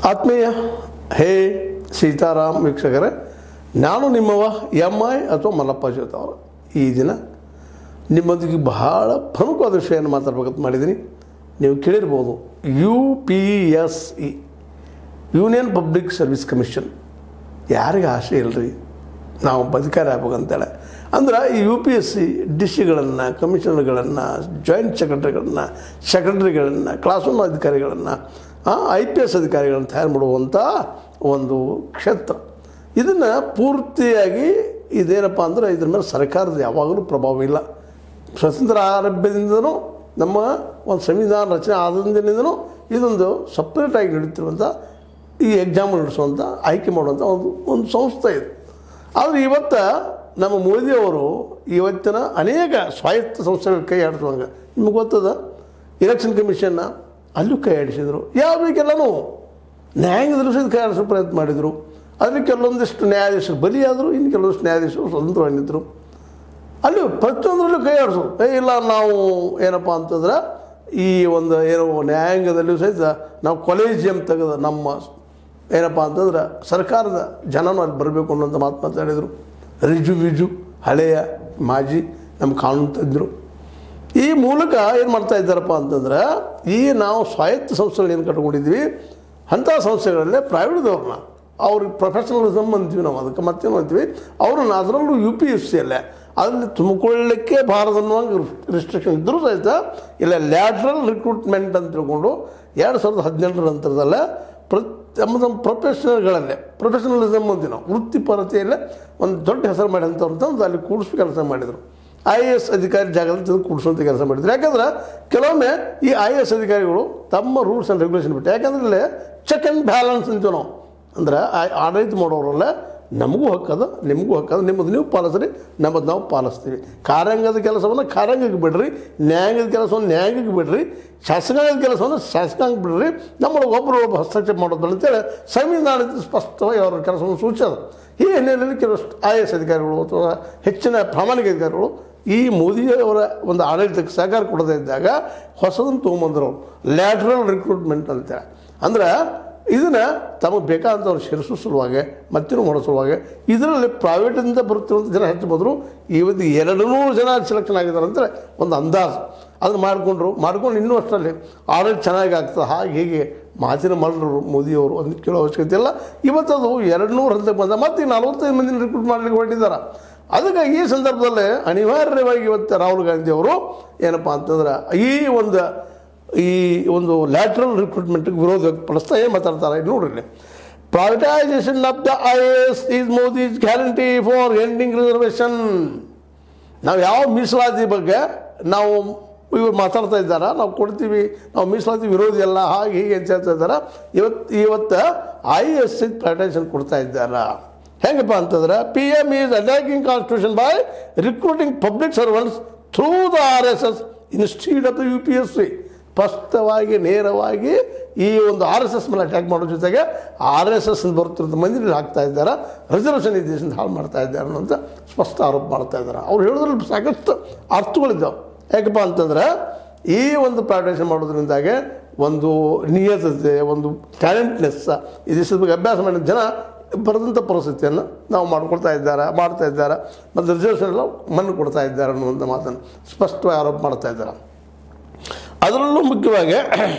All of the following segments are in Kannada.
ಆತ್ಮೀಯ ಹೇ ಸೀತಾರಾಮ್ ವೀಕ್ಷಕರೇ, ನಾನು ನಿಮ್ಮವ ಎಂ.ಐ. ಅಥವಾ ಮಲ್ಲಪ್ಪ ಜ್ಯೋತಿ ಅವರು ಈ ದಿನ ನಿಮ್ಮೊಂದಿಗೆ ಬಹಳ ಪ್ರಮುಖವಾದ ವಿಷಯವನ್ನು ಮಾತಾಡಬೇಕಂತ ಮಾಡಿದ್ದೀನಿ. ನೀವು ಕೇಳಿರ್ಬೋದು, UPSE union public service commission. ಯಾರಿಗೆ ಆಸೆ ಇಲ್ಲರಿ ನಾವು ಅಧಿಕಾರಿ ಆಗ್ಬೇಕಂತೇಳಿ. ಅಂದ್ರೆ ಈ UPSE ಡಿಸಿಗಳನ್ನು, ಕಮಿಷನರ್ಗಳನ್ನು, ಜಾಯಿಂಟ್ ಸೆಕ್ರೆಟರಿಗಳನ್ನು, ಕ್ಲಾಸ್ ರೂಮ್ ಅಧಿಕಾರಿಗಳನ್ನು, IPS ಅಧಿಕಾರಿಗಳನ್ನು ತಯಾರು ಮಾಡುವಂಥ ಒಂದು ಕ್ಷೇತ್ರ. ಇದನ್ನು ಪೂರ್ತಿಯಾಗಿ ಇದೇನಪ್ಪ ಅಂದ್ರೆ ಇದ್ರ ಮೇಲೆ ಸರ್ಕಾರದ ಯಾವಾಗಲೂ ಪ್ರಭಾವ ಇಲ್ಲ. ಸ್ವತಂತ್ರ ಆರಂಭದಿಂದನೂ ನಮ್ಮ ಒಂದು ಸಂವಿಧಾನ ರಚನೆ ಆದಂದಿನಿಂದನೂ ಇದೊಂದು ಸಪ್ರೇಟಾಗಿ ನಡೀತಿರುವಂಥ ಈ ಎಕ್ಸಾಮ್ ನಡೆಸುವಂಥ ಆಯ್ಕೆ ಮಾಡುವಂಥ ಒಂದು ಸಂಸ್ಥೆ ಇದೆ. ಆದರೆ ಇವತ್ತು ನಮ್ಮ ಮೋದಿಯವರು ಇವತ್ತಿನ ಅನೇಕ ಸ್ವಾಯತ್ತ ಸಂಸ್ಥೆಗಳ ಕೈ ಆಡಿಸುವಂಗೆ ನಿಮ್ಗೆ ಗೊತ್ತದ, ಎಲೆಕ್ಷನ್ ಕಮಿಷನ್ನ ಅಲ್ಲೂ ಕೈ ಆಡಿಸಿದರು. ಯಾವುದಕ್ಕೆಲ್ಲನೂ ನ್ಯಾಯಾಂಗದಲ್ಲೂ ಸಹಿತ ಕೈ ಆಡಿಸೋ ಪ್ರಯತ್ನ ಮಾಡಿದರು. ಅದರಲ್ಲಿ ಕೆಲವೊಂದಿಷ್ಟು ನ್ಯಾಯಾಧೀಶರು ಬಲಿಯಾದರು, ಇನ್ನು ಕೆಲವೊಂದಿಷ್ಟು ನ್ಯಾಯಾಧೀಶರು ಸ್ವತಂತ್ರವಾಗಿದ್ದರು. ಅಲ್ಲಿ ಪ್ರತಿಯೊಂದರಲ್ಲೂ ಕೈ ಆಡಿಸೋದು ಇಲ್ಲ. ನಾವು ಏನಪ್ಪ ಅಂತಂದ್ರೆ ಈ ಒಂದು ಏನೋ ನ್ಯಾಯಾಂಗದಲ್ಲೂ ಸಹಿತ ನಾವು ಕೊಲೇಜಿಯಂ ತೆಗೆದು ನಮ್ಮ ಏನಪ್ಪ ಅಂತಂದ್ರೆ ಸರ್ಕಾರದ ಜನನೂ ಅಲ್ಲಿ ಬರಬೇಕು ಅನ್ನೋಂಥ ಮಾತು ಮಾತಾಡಿದರು. ರಿಜು ಹಳೆಯ ಮಾಜಿ ನಮ್ಮ ಕಾನೂನು ತಜ್ಞರು ಈ ಮೂಲಕ ಏನು ಮಾಡ್ತಾ ಇದ್ದಾರಪ್ಪ ಅಂತಂದ್ರೆ, ಈ ನಾವು ಸ್ವಾಯತ್ತ ಸಂಸ್ಥೆಗಳು ಏನು ಕಟ್ಕೊಂಡಿದ್ವಿ ಅಂಥ ಸಂಸ್ಥೆಗಳಲ್ಲೇ ಪ್ರೈವೇಟ್ದವ್ರನ್ನ ಅವ್ರಿಗೆ ಪ್ರೊಫೆಷನಲಿಸಮ್ ಅಂತೀವಿ ನಾವು, ಅದಕ್ಕೆ ಮತ್ತೇನು ಅಂತೀವಿ, ಅವ್ರನ್ನ ಅದರಲ್ಲೂ UPSEಯಲ್ಲೇ ಅದರಲ್ಲಿ ತುಂಬಿಕೊಳ್ಳಲಿಕ್ಕೆ ಭಾರತ ಅನ್ನುವಂಗೆ ರಿಸ್ಟ್ರಿಕ್ಷನ್ ಇದ್ದರೂ ಸಹಿತ ಇಲ್ಲ ಲ್ಯಾಟ್ರಲ್ ರಿಕ್ರೂಟ್ಮೆಂಟ್ ಅಂತ ತಿಳ್ಕೊಂಡು 2018 ನಂತರದಲ್ಲೇ ನಮ್ಮ ಪ್ರೊಫೆಷನಲಿಸಮ್ ಅಂತೀವಿ ನಾವು, ವೃತ್ತಿಪರತೆಯಲ್ಲೇ ಒಂದು ದೊಡ್ಡ ಹೆಸರು ಮಾಡಿದಂಥವ್ರು ಅಲ್ಲಿ ಕೂಡಿಸೋ ಕೆಲಸ ಮಾಡಿದರು. IAS ಅಧಿಕಾರಿ ಜಾಗದಲ್ಲಿ ಕೂಡಿಸುವಂಥ ಕೆಲಸ ಮಾಡಿದ್ರು. ಯಾಕಂದ್ರೆ ಕೆಲವೊಮ್ಮೆ ಈ IAS ಅಧಿಕಾರಿಗಳು ತಮ್ಮ ರೂಲ್ಸ್ ಆ್ಯಂಡ್ ರೆಗ್ಯುಲೇಷನ್ ಬಿಟ್ಟು, ಯಾಕಂದ್ರೆ ಇಲ್ಲಿ ಚೆಕ್ ಆ್ಯಂಡ್ ಬ್ಯಾಲೆನ್ಸ್ ಅಂತೀವಿ ನಾವು. ಅಂದ್ರೆ ಆಡಳಿತ ಮಾಡೋರಲ್ಲ, ನಮಗೂ ಹಕ್ಕದ ನಿಮಗೂ ಹಕ್ಕದ, ನಿಮ್ಮದು ನೀವು ಪಾಲಿಸ್ರಿ, ನಮ್ಮದು ನಾವು ಪಾಲಿಸ್ತೀವಿ. ಕಾರ್ಯಾಂಗದ ಕೆಲಸವನ್ನು ಕಾರ್ಯಾಂಗಕ್ಕೆ ಬಿಡ್ರಿ, ನ್ಯಾಯಾಂಗದ ಕೆಲಸವನ್ನು ನ್ಯಾಯಾಂಗಕ್ಕೆ ಬಿಡ್ರಿ, ಶಾಸಕಾಂಗದ ಕೆಲಸವನ್ನು ಶಾಸಕಾಂಗಕ್ಕೆ ಬಿಡ್ರಿ, ನಮ್ಮೊಳಗೆ ಒಬ್ಬರು ಹಸ್ತಕ್ಷೇಪ ಮಾಡೋದು ಅಂತೇಳಿ ಸಂವಿಧಾನದ ಸ್ಪಷ್ಟವಾಗಿ ಅವರ ಕೆಲಸವನ್ನು ಸೂಚಿಸೋದು. ಈ ಹಿನ್ನೆಲೆಯಲ್ಲಿ ಕೆಲವಷ್ಟು IAS ಅಧಿಕಾರಿಗಳು ಅಥವಾ ಹೆಚ್ಚಿನ ಪ್ರಾಮಾಣಿಕ ಅಧಿಕಾರಿಗಳು ಈ ಮೋದಿಯವರ ಒಂದು ಆಡಳಿತಕ್ಕೆ ಸಹಕಾರ ಕೊಡದೇ ಇದ್ದಾಗ ಹೊಸದನ್ನು ತೊಗೊಂಬಂದರು, ಲ್ಯಾಟ್ರಲ್ ರಿಕ್ರೂಟ್ಮೆಂಟ್ ಅಂತೇಳಿ. ಅಂದ್ರೆ ಇದನ್ನು ತಮಗೆ ಬೇಕಾದಂಥವ್ರು ಸೇರಿಸೋ ಸಲುವಾಗಿ ಮತ್ತೇನು ಮಾಡೋ ಸಲುವಾಗಿ ಇದರಲ್ಲಿ ಪ್ರೈವೇಟಿಂದ ಬರುತ್ತಿರುವಂಥ ಜನ ಹೆಚ್ಚು ಬಂದರು. ಇವತ್ತು 200 ಜನ ಸೆಲೆಕ್ಷನ್ ಆಗಿದ್ದಾರೆ ಅಂತೇಳಿ ಒಂದು ಅಂದಾಜು. ಅದನ್ನು ಮಾಡ್ಕೊಂಡು ಇನ್ನೂ ಅಷ್ಟರಲ್ಲಿ ಆಡಳಿತ ಚೆನ್ನಾಗಿ ಆಗ್ತದೆ. ಹೀಗೆ ಮಾತಿನ ಮಲ್ಲರು ಮೋದಿಯವರು ಒಂದು ಕೇಳೋ ಅವಶ್ಯಕತೆ ಇಲ್ಲ. ಇವತ್ತು ಅದು 200 ಹಂತಕ್ಕೆ ಬಂದ ಮತ್ತೆ 45 ಮಂದಿನ ರಿಕ್ರೂಟ್ ಮಾಡಲಿಕ್ಕೆ ಹೊರಟಿದ್ದಾರೆ. ಅದಕ್ಕಾಗಿ ಈ ಸಂದರ್ಭದಲ್ಲಿ ಅನಿವಾರ್ಯವಾಗಿ ಇವತ್ತು ರಾಹುಲ್ ಗಾಂಧಿಯವರು ಏನಪ್ಪ ಅಂತಂದ್ರೆ ಈ ಒಂದು ಲ್ಯಾಟ್ರಲ್ ರಿಕ್ರೂಟ್ಮೆಂಟ್ಗೆ ವಿರೋಧ ವ್ಯಕ್ತಪಡಿಸ್ತಾ ಏನು ಮಾತಾಡ್ತಾರೆ ನೋಡ್ರಿ. Privatisation of the IAS is Modi's guarantee for ending reservation. ನಾವು ಯಾವ ಮೀಸಲಾತಿ ಬಗ್ಗೆ ನಾವು ಇವರು ಮಾತಾಡ್ತಾ ಇದ್ದಾರೆ, ನಾವು ಕೊಡ್ತೀವಿ, ನಾವು ಮೀಸಲಾತಿ ವಿರೋಧಿ ಅಲ್ಲ, ಹೀಗೆ ಅಂತ ಹೇಳ್ತಾ ಇದ್ದಾರೆ. ಇವತ್ತು IAS ಪ್ರೈವೇಟೈಸೇಷನ್ ಕೊಡ್ತಾ ಇದ್ದಾರೆ. ಹೆಂಗಪ್ಪ ಅಂತಂದ್ರೆ PM is attacking constitution by recruiting public servants through the RSS institute of the UPSE. ಸ್ಪಷ್ಟವಾಗಿ ನೇರವಾಗಿ ಈ ಒಂದು RSS ಮೇಲೆ ಅಟ್ಯಾಕ್ ಮಾಡೋ ಜೊತೆಗೆ RSS ಬರ್ತಿರೋದು ಮಂದಿ ಹಾಕ್ತಾ ಇದ್ದಾರೆ, ರಿಸರ್ವೇಷನ್ ದೇಶದಿಂದ ಹಾಳು ಮಾಡ್ತಾ ಇದ್ದಾರೆ ಅನ್ನೋಂಥ ಸ್ಪಷ್ಟ ಆರೋಪ ಮಾಡ್ತಾ ಇದ್ದಾರೆ. ಅವ್ರು ಹೇಳೋದ್ರಲ್ಲಿ ಸಾಕಷ್ಟು ಅರ್ಥಗಳಿದ್ದಾವೆ. ಯಾಕಪ್ಪ ಅಂತಂದ್ರೆ ಈ ಒಂದು ಪ್ರೈವೇಟೈಸೇಷನ್ ಮಾಡೋದ್ರಿಂದಾಗೆ ಒಂದು ನಿಯತತೆ, ಒಂದು ಟ್ಯಾಲೆಂಟ್ನೆಸ್, ಈ ದೇಶದ ಬಗ್ಗೆ ಅಭ್ಯಾಸ ಮಾಡಿದ ಜನ ಬರೆದಂಥ ಪರಿಸ್ಥಿತಿಯನ್ನು ನಾವು ಮಾಡ್ತಾ ಇದ್ದಾರೆ ಮತ್ತು ರಿಸರ್ವೇಷನ್ ಎಲ್ಲ ಮಣ್ಣು ಕೊಡ್ತಾ ಇದ್ದಾರೆ ಅನ್ನುವಂಥ ಮಾತನ್ನು ಸ್ಪಷ್ಟವಾಗಿ ಆರೋಪ ಮಾಡ್ತಾ ಇದ್ದಾರೆ. ಅದರಲ್ಲೂ ಮುಖ್ಯವಾಗಿ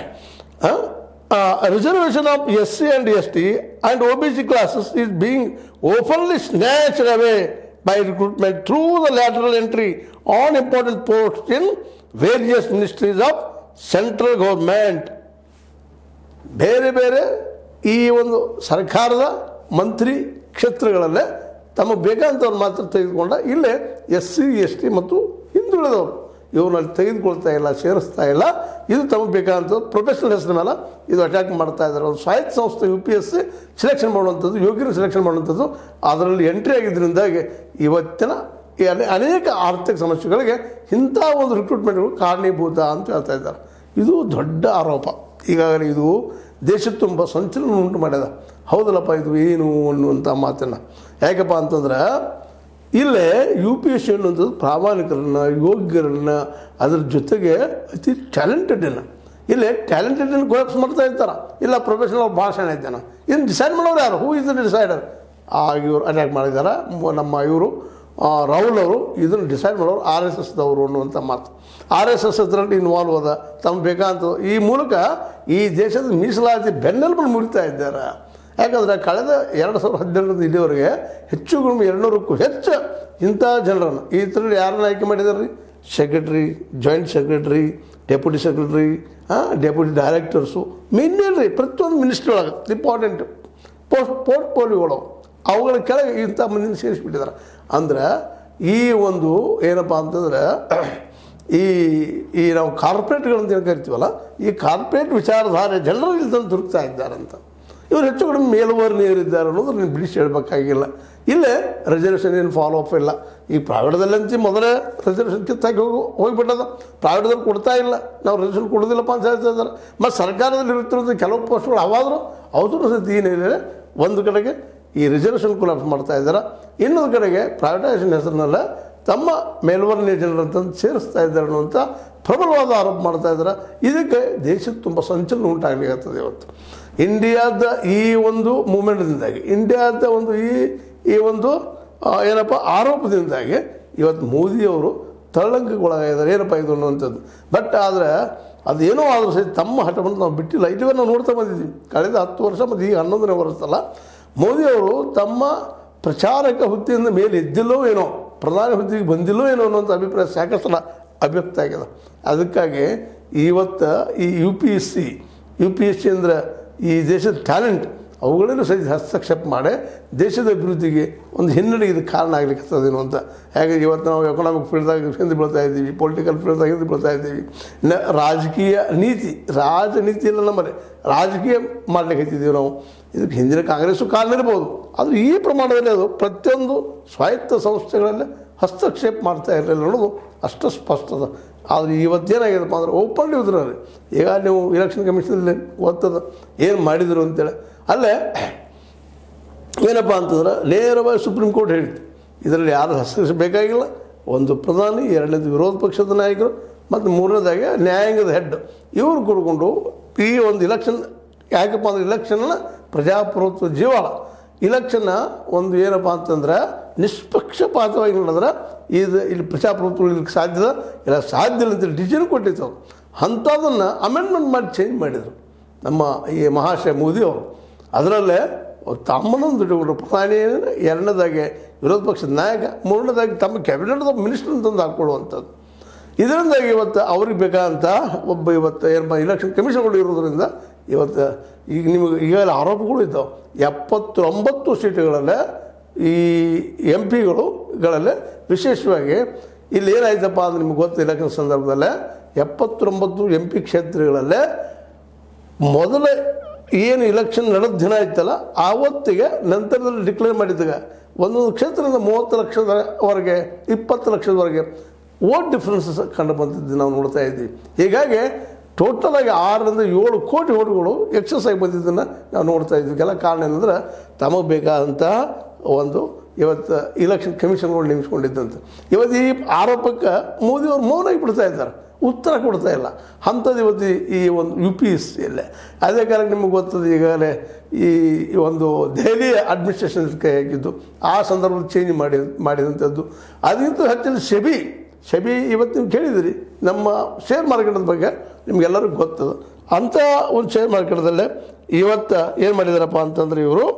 reservation of SC and ST and OBC classes is being openly snatched away by recruitment through the lateral entry on important posts in various ministries of central government. ಬೇರೆ ಬೇರೆ ಈ ಒಂದು ಸರ್ಕಾರದ ಮಂತ್ರಿ ಕ್ಷೇತ್ರಗಳಲ್ಲೇ ತಮಗೆ ಬೇಕಾದಂಥವ್ರು ಮಾತ್ರ ತೆಗೆದುಕೊಂಡ ಇಲ್ಲೇ SC ST ಮತ್ತು ಹಿಂದುಳಿದವರು ಇವ್ರನ್ನಲ್ಲಿ ತೆಗೆದುಕೊಳ್ತಾ ಇಲ್ಲ, ಸೇರಿಸ್ತಾ ಇಲ್ಲ. ಇದು ತಮಗೆ ಬೇಕಾದಂಥದ್ದು ಪ್ರೊಫೆಷನಲ್ ಹೆಸರು ಮೇಲೆ ಇದು ಅಟ್ಯಾಕ್ ಮಾಡ್ತಾ ಇದ್ದಾರೆ. ಒಂದು ಸ್ವಾಯತ್ತ ಸಂಸ್ಥೆ UPSE ಸೆಲೆಕ್ಷನ್ ಮಾಡುವಂಥದ್ದು, ಯೋಗ್ಯರು ಸೆಲೆಕ್ಷನ್ ಮಾಡುವಂಥದ್ದು, ಅದರಲ್ಲಿ ಎಂಟ್ರಿ ಆಗಿದ್ದರಿಂದಾಗಿ ಇವತ್ತಿನ ಅನೇಕ ಆರ್ಥಿಕ ಸಮಸ್ಯೆಗಳಿಗೆ ಇಂಥ ಒಂದು ರಿಕ್ರೂಟ್ಮೆಂಟ್ಗಳು ಕಾರಣೀಭೂತ ಅಂತ ಹೇಳ್ತಾ ಇದ್ದಾರೆ. ಇದು ದೊಡ್ಡ ಆರೋಪ. ಈಗಾಗಲೇ ಇದು ದೇಶದ ತುಂಬ ಸಂಚಲನ ಉಂಟು ಮಾಡ್ಯದ. ಹೌದಲ್ಲಪ್ಪ, ಇದು ಏನು ಅನ್ನುವಂಥ ಮಾತನ್ನು. ಯಾಕಪ್ಪ ಅಂತಂದ್ರೆ ಇಲ್ಲೇ UPSE ಅನ್ನುವಂಥದ್ದು ಪ್ರಾಮಾಣಿಕರನ್ನು, ಯೋಗ್ಯರನ್ನು, ಅದರ ಜೊತೆಗೆ ಅತಿ ಟ್ಯಾಲೆಂಟೆಡನ್ನು ಇಲ್ಲಿ ಟ್ಯಾಲೆಂಟೆಡ್ ಕೊಲಾಪ್ಸ್ ಮಾಡ್ತಾ ಇರ್ತಾರೆ, ಇಲ್ಲ ಪ್ರೊಫೆಷನಲ್ ಭಾಳ ಶಾಣೆ ಇದ್ದಾನೆ. ಇದನ್ನು ಡಿಸೈಡ್ ಮಾಡೋರು ಯಾರು? Who is the decider? ಇವರು ಅಟ್ಯಾಕ್ ಮಾಡಿದ್ದಾರೆ. ನಮ್ಮ ಇವರು ರಾಹುಲ್ ಅವರು ಇದನ್ನು ಡಿಸೈಡ್ ಮಾಡೋರು RSSದವರು ಅನ್ನುವಂಥ ಮಾತು. RSS ಅದರಲ್ಲಿ ಇನ್ವಾಲ್ವ್ ಅದ, ತಮ್ಮ ಬೇಕಾದಂಥ ಈ ಮೂಲಕ ಈ ದೇಶದ ಮೀಸಲಾತಿ ಬೆನ್ನೆಲುಬನ್ನು ಮುರಿತಾ ಇದ್ದಾರೆ. ಯಾಕಂದರೆ ಕಳೆದ 2017ರಿಂದ ಇಲ್ಲಿವರೆಗೆ ಹೆಚ್ಚು ಕಡಿಮೆ 200ಕ್ಕೂ ಹೆಚ್ಚು ಇಂಥ ಜನರನ್ನು ಈ ಥರಲ್ಲಿ ಯಾರನ್ನು ಆಯ್ಕೆ ಮಾಡಿದ್ದಾರೆ ರೀ? Secretary, joint secretary, deputy secretary, deputy directors, main ರೀ ಪ್ರತಿಯೊಂದು ಮಿನಿಸ್ಟ್ರಿ ಒಳಗೆ ಇಂಪಾರ್ಟೆಂಟ್ ಪೋರ್ಟ್ಫೋಲಿಯೋಗಳು ಅವುಗಳ ಕೆಳಗೆ ಇಂಥ ಮಂದಿನ ಸೇರಿಸ್ಬಿಟ್ಟಿದ್ದಾರೆ. ಅಂದ್ರೆ ಈ ಒಂದು ಏನಪ್ಪ ಅಂತಂದ್ರೆ ಈ ನಾವು ಕಾರ್ಪೊರೇಟ್ಗಳಂತ ಏನು ಕರಿತೀವಲ್ಲ, ಈ ಕಾರ್ಪೊರೇಟ್ ವಿಚಾರಧಾರೆ ಜನರಲ್ಲಿ ತಂದು ದುರುಕ್ತಾ ಇದ್ದಾರಂತ. ಇವರು ಹೆಚ್ಚು ಕಡಿಮೆ ಮೇಲ್ವರ್ಣೀಯರಿದ್ದಾರೆ ಅನ್ನೋದು ನೀವು ಬಿಡಿಸಿ ಹೇಳಬೇಕಾಗಿಲ್ಲ. ಇಲ್ಲೇ ರಿಸರ್ವೇಷನ್ ಏನು ಫಾಲೋ ಅಪ್ ಇಲ್ಲ. ಈ ಪ್ರೈವೇಟ್ದಲ್ಲಂತ ಮೊದಲೇ ರಿಸರ್ವೇಷನ್ ಕಿತ್ತಾಗಿ ಹೋಗಿಬಿಟ್ಟದ. ಪ್ರೈವೇಟ್ದಲ್ಲಿ ಕೊಡ್ತಾ ಇಲ್ಲ, ನಾವು ರಿಸರ್ವೇಷನ್ ಕೊಡೋದಿಲ್ಲಪ್ಪ ಅಂತ ಹೇಳ್ತಾ ಇದ್ದಾರೆ. ಮತ್ತು ಸರ್ಕಾರದಲ್ಲಿ ಇರುತ್ತಿರೋದು ಕೆಲವು ಪೋಸ್ಟ್ಗಳು ಅವಾದರೂ ಅವಸರ ಸತಿ ಏನಿದೆ, ಒಂದು ಕಡೆಗೆ ಈ ರಿಸರ್ವೇಷನ್ ಕೊಲಾಪ್ಸ್ ಮಾಡ್ತಾ ಇದ್ದಾರೆ, ಇನ್ನೊಂದು ಕಡೆಗೆ ಪ್ರೈವೇಟೈಸೇಷನ್ ಹೆಸರಿನಲ್ಲ ತಮ್ಮ ಮೇಲ್ವರ್ಣೀಯ ಜನರಂತಂದು ಸೇರಿಸ್ತಾ ಇದ್ದಾರೆ ಅನ್ನುವಂಥ ಪ್ರಬಲವಾದ ಆರೋಪ ಮಾಡ್ತಾ ಇದ್ದಾರೆ. ಇದಕ್ಕೆ ದೇಶಕ್ಕೆ ತುಂಬ ಸಂಚಲನ ಉಂಟಾಗಲಿರ್ತದೆ. ಇವತ್ತು ಇಂಡಿಯಾದ ಈ ಒಂದು ಮೂಮೆಂಟ್ದಿಂದಾಗಿ, ಇಂಡಿಯಾದ ಒಂದು ಈ ಒಂದು ಏನಪ್ಪ ಆರೋಪದಿಂದಾಗಿ ಇವತ್ತು ಮೋದಿಯವರು ತಳ್ಳಂಕಗೊಳಗಾಗಿದ್ದಾರೆ. ಏನಪ್ಪ ಇದು ಅನ್ನುವಂಥದ್ದು. ಬಟ್ ಆದರೆ ಅದೇನೋ ಆದರೂ ಸಹ ತಮ್ಮ ಹಠವನ್ನು ನಾವು ಬಿಟ್ಟಿಲ್ಲ. ಇದುವರೆಗೆ ನಾವು ನೋಡ್ತಾ ಬಂದಿದ್ದೀವಿ ಕಳೆದ 10 ವರ್ಷ ಮತ್ತು ಈಗ 11ನೇ ವರ್ಷದಲ್ಲ, ಮೋದಿಯವರು ತಮ್ಮ ಪ್ರಚಾರಕ ಹುದ್ದೆಯಿಂದ ಮೇಲೆ ಎದ್ದಿಲ್ಲೋ ಏನೋ, ಪ್ರಧಾನಿ ಹುದ್ದೆಗೆ ಬಂದಿಲ್ಲೋ ಏನೋ ಅನ್ನೋಂಥ ಅಭಿಪ್ರಾಯ ಸಾಕಷ್ಟು ಅಭಿವ್ಯಕ್ತ ಆಗಿದೆ. ಅದಕ್ಕಾಗಿ ಇವತ್ತು ಈ UPSC ಅಂದರೆ ಈ ದೇಶದ ಟ್ಯಾಲೆಂಟ್ ಅವುಗಳನ್ನೂ ಸಹಿತ ಹಸ್ತಕ್ಷೇಪ ಮಾಡಿ ದೇಶದ ಅಭಿವೃದ್ಧಿಗೆ ಒಂದು ಹಿನ್ನಡೆ ಇದಕ್ಕೆ ಕಾರಣ ಆಗ್ಲಿಕ್ಕೇನು ಅಂತ. ಹಾಗಾಗಿ ಇವತ್ತು ನಾವು ಎಕನಾಮಿಕ್ ಫೀಲ್ಡ್ದಾಗ ಹಿಂದೆ ಬೀಳ್ತಾ ಇದ್ದೀವಿ, ಪೊಲಿಟಿಕಲ್ ಫೀಲ್ಡ್ದಾಗ ಹಿಂದೆ ಬೀಳ್ತಾ ಇದ್ದೀವಿ. ರಾಜಕೀಯ ರಾಜನೀತಿಯಲ್ಲ ನಮ್ಮಲ್ಲಿ ರಾಜಕೀಯ ಮಾಡ್ಲಿಕ್ಕೆ ಹತ್ತಿದ್ದೀವಿ ನಾವು. ಇದಕ್ಕೆ ಹಿಂದಿನ ಕಾಂಗ್ರೆಸ್ಸು ಕಾರಣ ಇರ್ಬೋದು, ಆದರೆ ಈ ಪ್ರಮಾಣದಲ್ಲಿ ಅದು ಪ್ರತಿಯೊಂದು ಸ್ವಾಯತ್ತ ಸಂಸ್ಥೆಗಳಲ್ಲಿ ಹಸ್ತಕ್ಷೇಪ ಮಾಡ್ತಾ ಇರಲಿಲ್ಲ ಅನ್ನೋದು ಅಷ್ಟು ಸ್ಪಷ್ಟದ. ಆದರೆ ಇವತ್ತೇನಾಗಿದೆಪ್ಪ ಅಂದ್ರೆ ಓಪನ್ಲಿ ಉದ್ರಲ್ಲಿ ಈಗ ನೀವು ಇಲೆಕ್ಷನ್ ಕಮಿಷನಲ್ಲಿ ಓದ್ತದ ಏನು ಮಾಡಿದರು ಅಂತೇಳಿ. ಅಲ್ಲೇ ಏನಪ್ಪ ಅಂತಂದ್ರೆ ನೇರವಾಗಿ ಸುಪ್ರೀಂ ಕೋರ್ಟ್ ಹೇಳಿತ್ತು, ಇದರಲ್ಲಿ ಯಾರು ಹಸ್ತಕ್ಷೇಪಬೇಕಾಗಿಲ್ಲ. ಒಂದು ಪ್ರಧಾನಿ, ಎರಡನೇದು ವಿರೋಧ ಪಕ್ಷದ ನಾಯಕರು ಮತ್ತು ಮೂರನೇದಾಗಿ ನ್ಯಾಯಾಂಗದ ಹೆಡ್ ಇವರು ಕೂಡ್ಕೊಂಡು ಈ ಒಂದು ಇಲೆಕ್ಷನ್, ಯಾಕಪ್ಪ ಅಂದ್ರೆ ಇಲೆಕ್ಷನ್ನ ಪ್ರಜಾಪ್ರಭುತ್ವ ಜೀವಾಳ. ಇಲೆಕ್ಷನ್ನ ಒಂದು ಏನಪ್ಪ ಅಂತಂದ್ರೆ ನಿಷ್ಪಕ್ಷಪಾತವಾಗಿ ನೋಡಿದ್ರೆ ಇಲ್ಲಿ ಪ್ರಜಾಪ್ರಭುತ್ವ ಇಲ್ಲಿಗೆ ಸಾಧ್ಯದ ಇಲ್ಲ, ಸಾಧ್ಯ ಇಲ್ಲ ಅಂತೇಳಿ ಡಿಸಿಷನ್ ಕೊಟ್ಟಿತ್ತು. ಅಂಥದನ್ನು ಅಮೆಂಡ್ಮೆಂಟ್ ಮಾಡಿ ಚೇಂಜ್ ಮಾಡಿದರು ನಮ್ಮ ಈ ಮಹಾಶಯ ಮೋದಿಯವರು. ಅದರಲ್ಲೇ ತಮ್ಮನೊಂದು ಇಟ್ಟುಕೊಂಡ್ರು ಪ್ರಧಾನಿ, ಎರಡನೇದಾಗಿ ವಿರೋಧ ಪಕ್ಷದ ನಾಯಕ, ಮೂರನೇದಾಗಿ ತಮ್ಮ ಕ್ಯಾಬಿನೆಟ್ದ ಮಿನಿಸ್ಟರ್ ಅಂತಂದು ಹಾಕ್ಕೊಳ್ಳುವಂಥದ್ದು. ಇದರಿಂದಾಗಿ ಇವತ್ತು ಅವ್ರಿಗೆ ಬೇಕಾದಂಥ ಒಬ್ಬ ಇವತ್ತು ಏನಪ್ಪ ಇಲೆಕ್ಷನ್ ಕಮಿಷನ್ಗಳು ಇರೋದ್ರಿಂದ ಇವತ್ತು ಈಗ ನಿಮಗೆ ಈಗಾಗಲೇ ಆರೋಪಗಳು ಇದ್ದಾವೆ. 79 ಸೀಟುಗಳಲ್ಲೇ ಈ MP ಗಳಲ್ಲೇ ವಿಶೇಷವಾಗಿ ಇಲ್ಲಿ ಏನಾಯ್ತಪ್ಪ ಅಂದ್ರೆ ನಿಮ್ಗೆ ಗೊತ್ತು, ಇಲೆಕ್ಷನ್ ಸಂದರ್ಭದಲ್ಲೇ 79 MP ಕ್ಷೇತ್ರಗಳಲ್ಲೇ ಮೊದಲ ಏನು ಇಲೆಕ್ಷನ್ ನಡೆದ ದಿನ ಇತ್ತಲ್ಲ ಆವತ್ತಿಗೆ ನಂತರದಲ್ಲಿ ಡಿಕ್ಲೇರ್ ಮಾಡಿದ್ದಾಗ ಒಂದೊಂದು ಕ್ಷೇತ್ರದಿಂದ 30 ಲಕ್ಷದವರೆಗೆ 20 ಲಕ್ಷದವರೆಗೆ ವೋಟ್ ಡಿಫ್ರೆನ್ಸಸ್ ಕಂಡು ಬಂದಿದ್ದು ನಾವು ನೋಡ್ತಾ ಇದ್ದೀವಿ. ಹೀಗಾಗಿ ಟೋಟಲಾಗಿ 6 ರಿಂದ 7 ಕೋಟಿ ವೋಟ್ಗಳು ಎಕ್ಸಸ್ ಆಗಿ ಬಂದಿದ್ದನ್ನು ನಾವು ನೋಡ್ತಾ ಇದ್ವಿ. ಎಲ್ಲ ಕಾರಣ ಏನಂದ್ರೆ ತಮಗೆ ಬೇಕಾದಂತಹ ಒಂದು ಇವತ್ತು ಇಲೆಕ್ಷನ್ ಕಮಿಷನ್ಗಳು ನೇಮಿಸ್ಕೊಂಡಿದ್ದಂತ. ಇವತ್ತು ಈ ಆರೋಪಕ್ಕೆ ಮೋದಿಯವರು ಮೌನಾಗಿ ಬಿಡ್ತಾ ಇದ್ದಾರೆ, ಉತ್ತರ ಕೊಡ್ತಾ ಇಲ್ಲ. ಅಂಥದ್ದು ಇವತ್ತು ಈ ಒಂದು UPSCಯಲ್ಲೇ ಅದೇ ಕಾರಣ ನಿಮಗೆ ಗೊತ್ತದೆ ಈಗಾಗಲೇ ಈ ಒಂದು ದೆಹಲಿ ಅಡ್ಮಿನಿಸ್ಟ್ರೇಷನ್ ಕೈ ಹಾಕಿದ್ದು, ಆ ಸಂದರ್ಭದಲ್ಲಿ ಚೇಂಜ್ ಮಾಡಿದಂಥದ್ದು. ಅದಕ್ಕಿಂತ ಹೆಚ್ಚಿನ ಸೆಬಿ ಇವತ್ತು ನೀವು ಕೇಳಿದಿರಿ ನಮ್ಮ ಶೇರ್ ಮಾರ್ಕೆಟದ ಬಗ್ಗೆ ನಿಮಗೆಲ್ಲರಿಗೂ ಗೊತ್ತದ. ಅಂಥ ಒಂದು ಶೇರ್ ಮಾರ್ಕೆಟ್ದಲ್ಲೇ ಇವತ್ತು ಏನು ಮಾಡಿದಾರಪ್ಪ ಅಂತಂದರೆ ಇವರು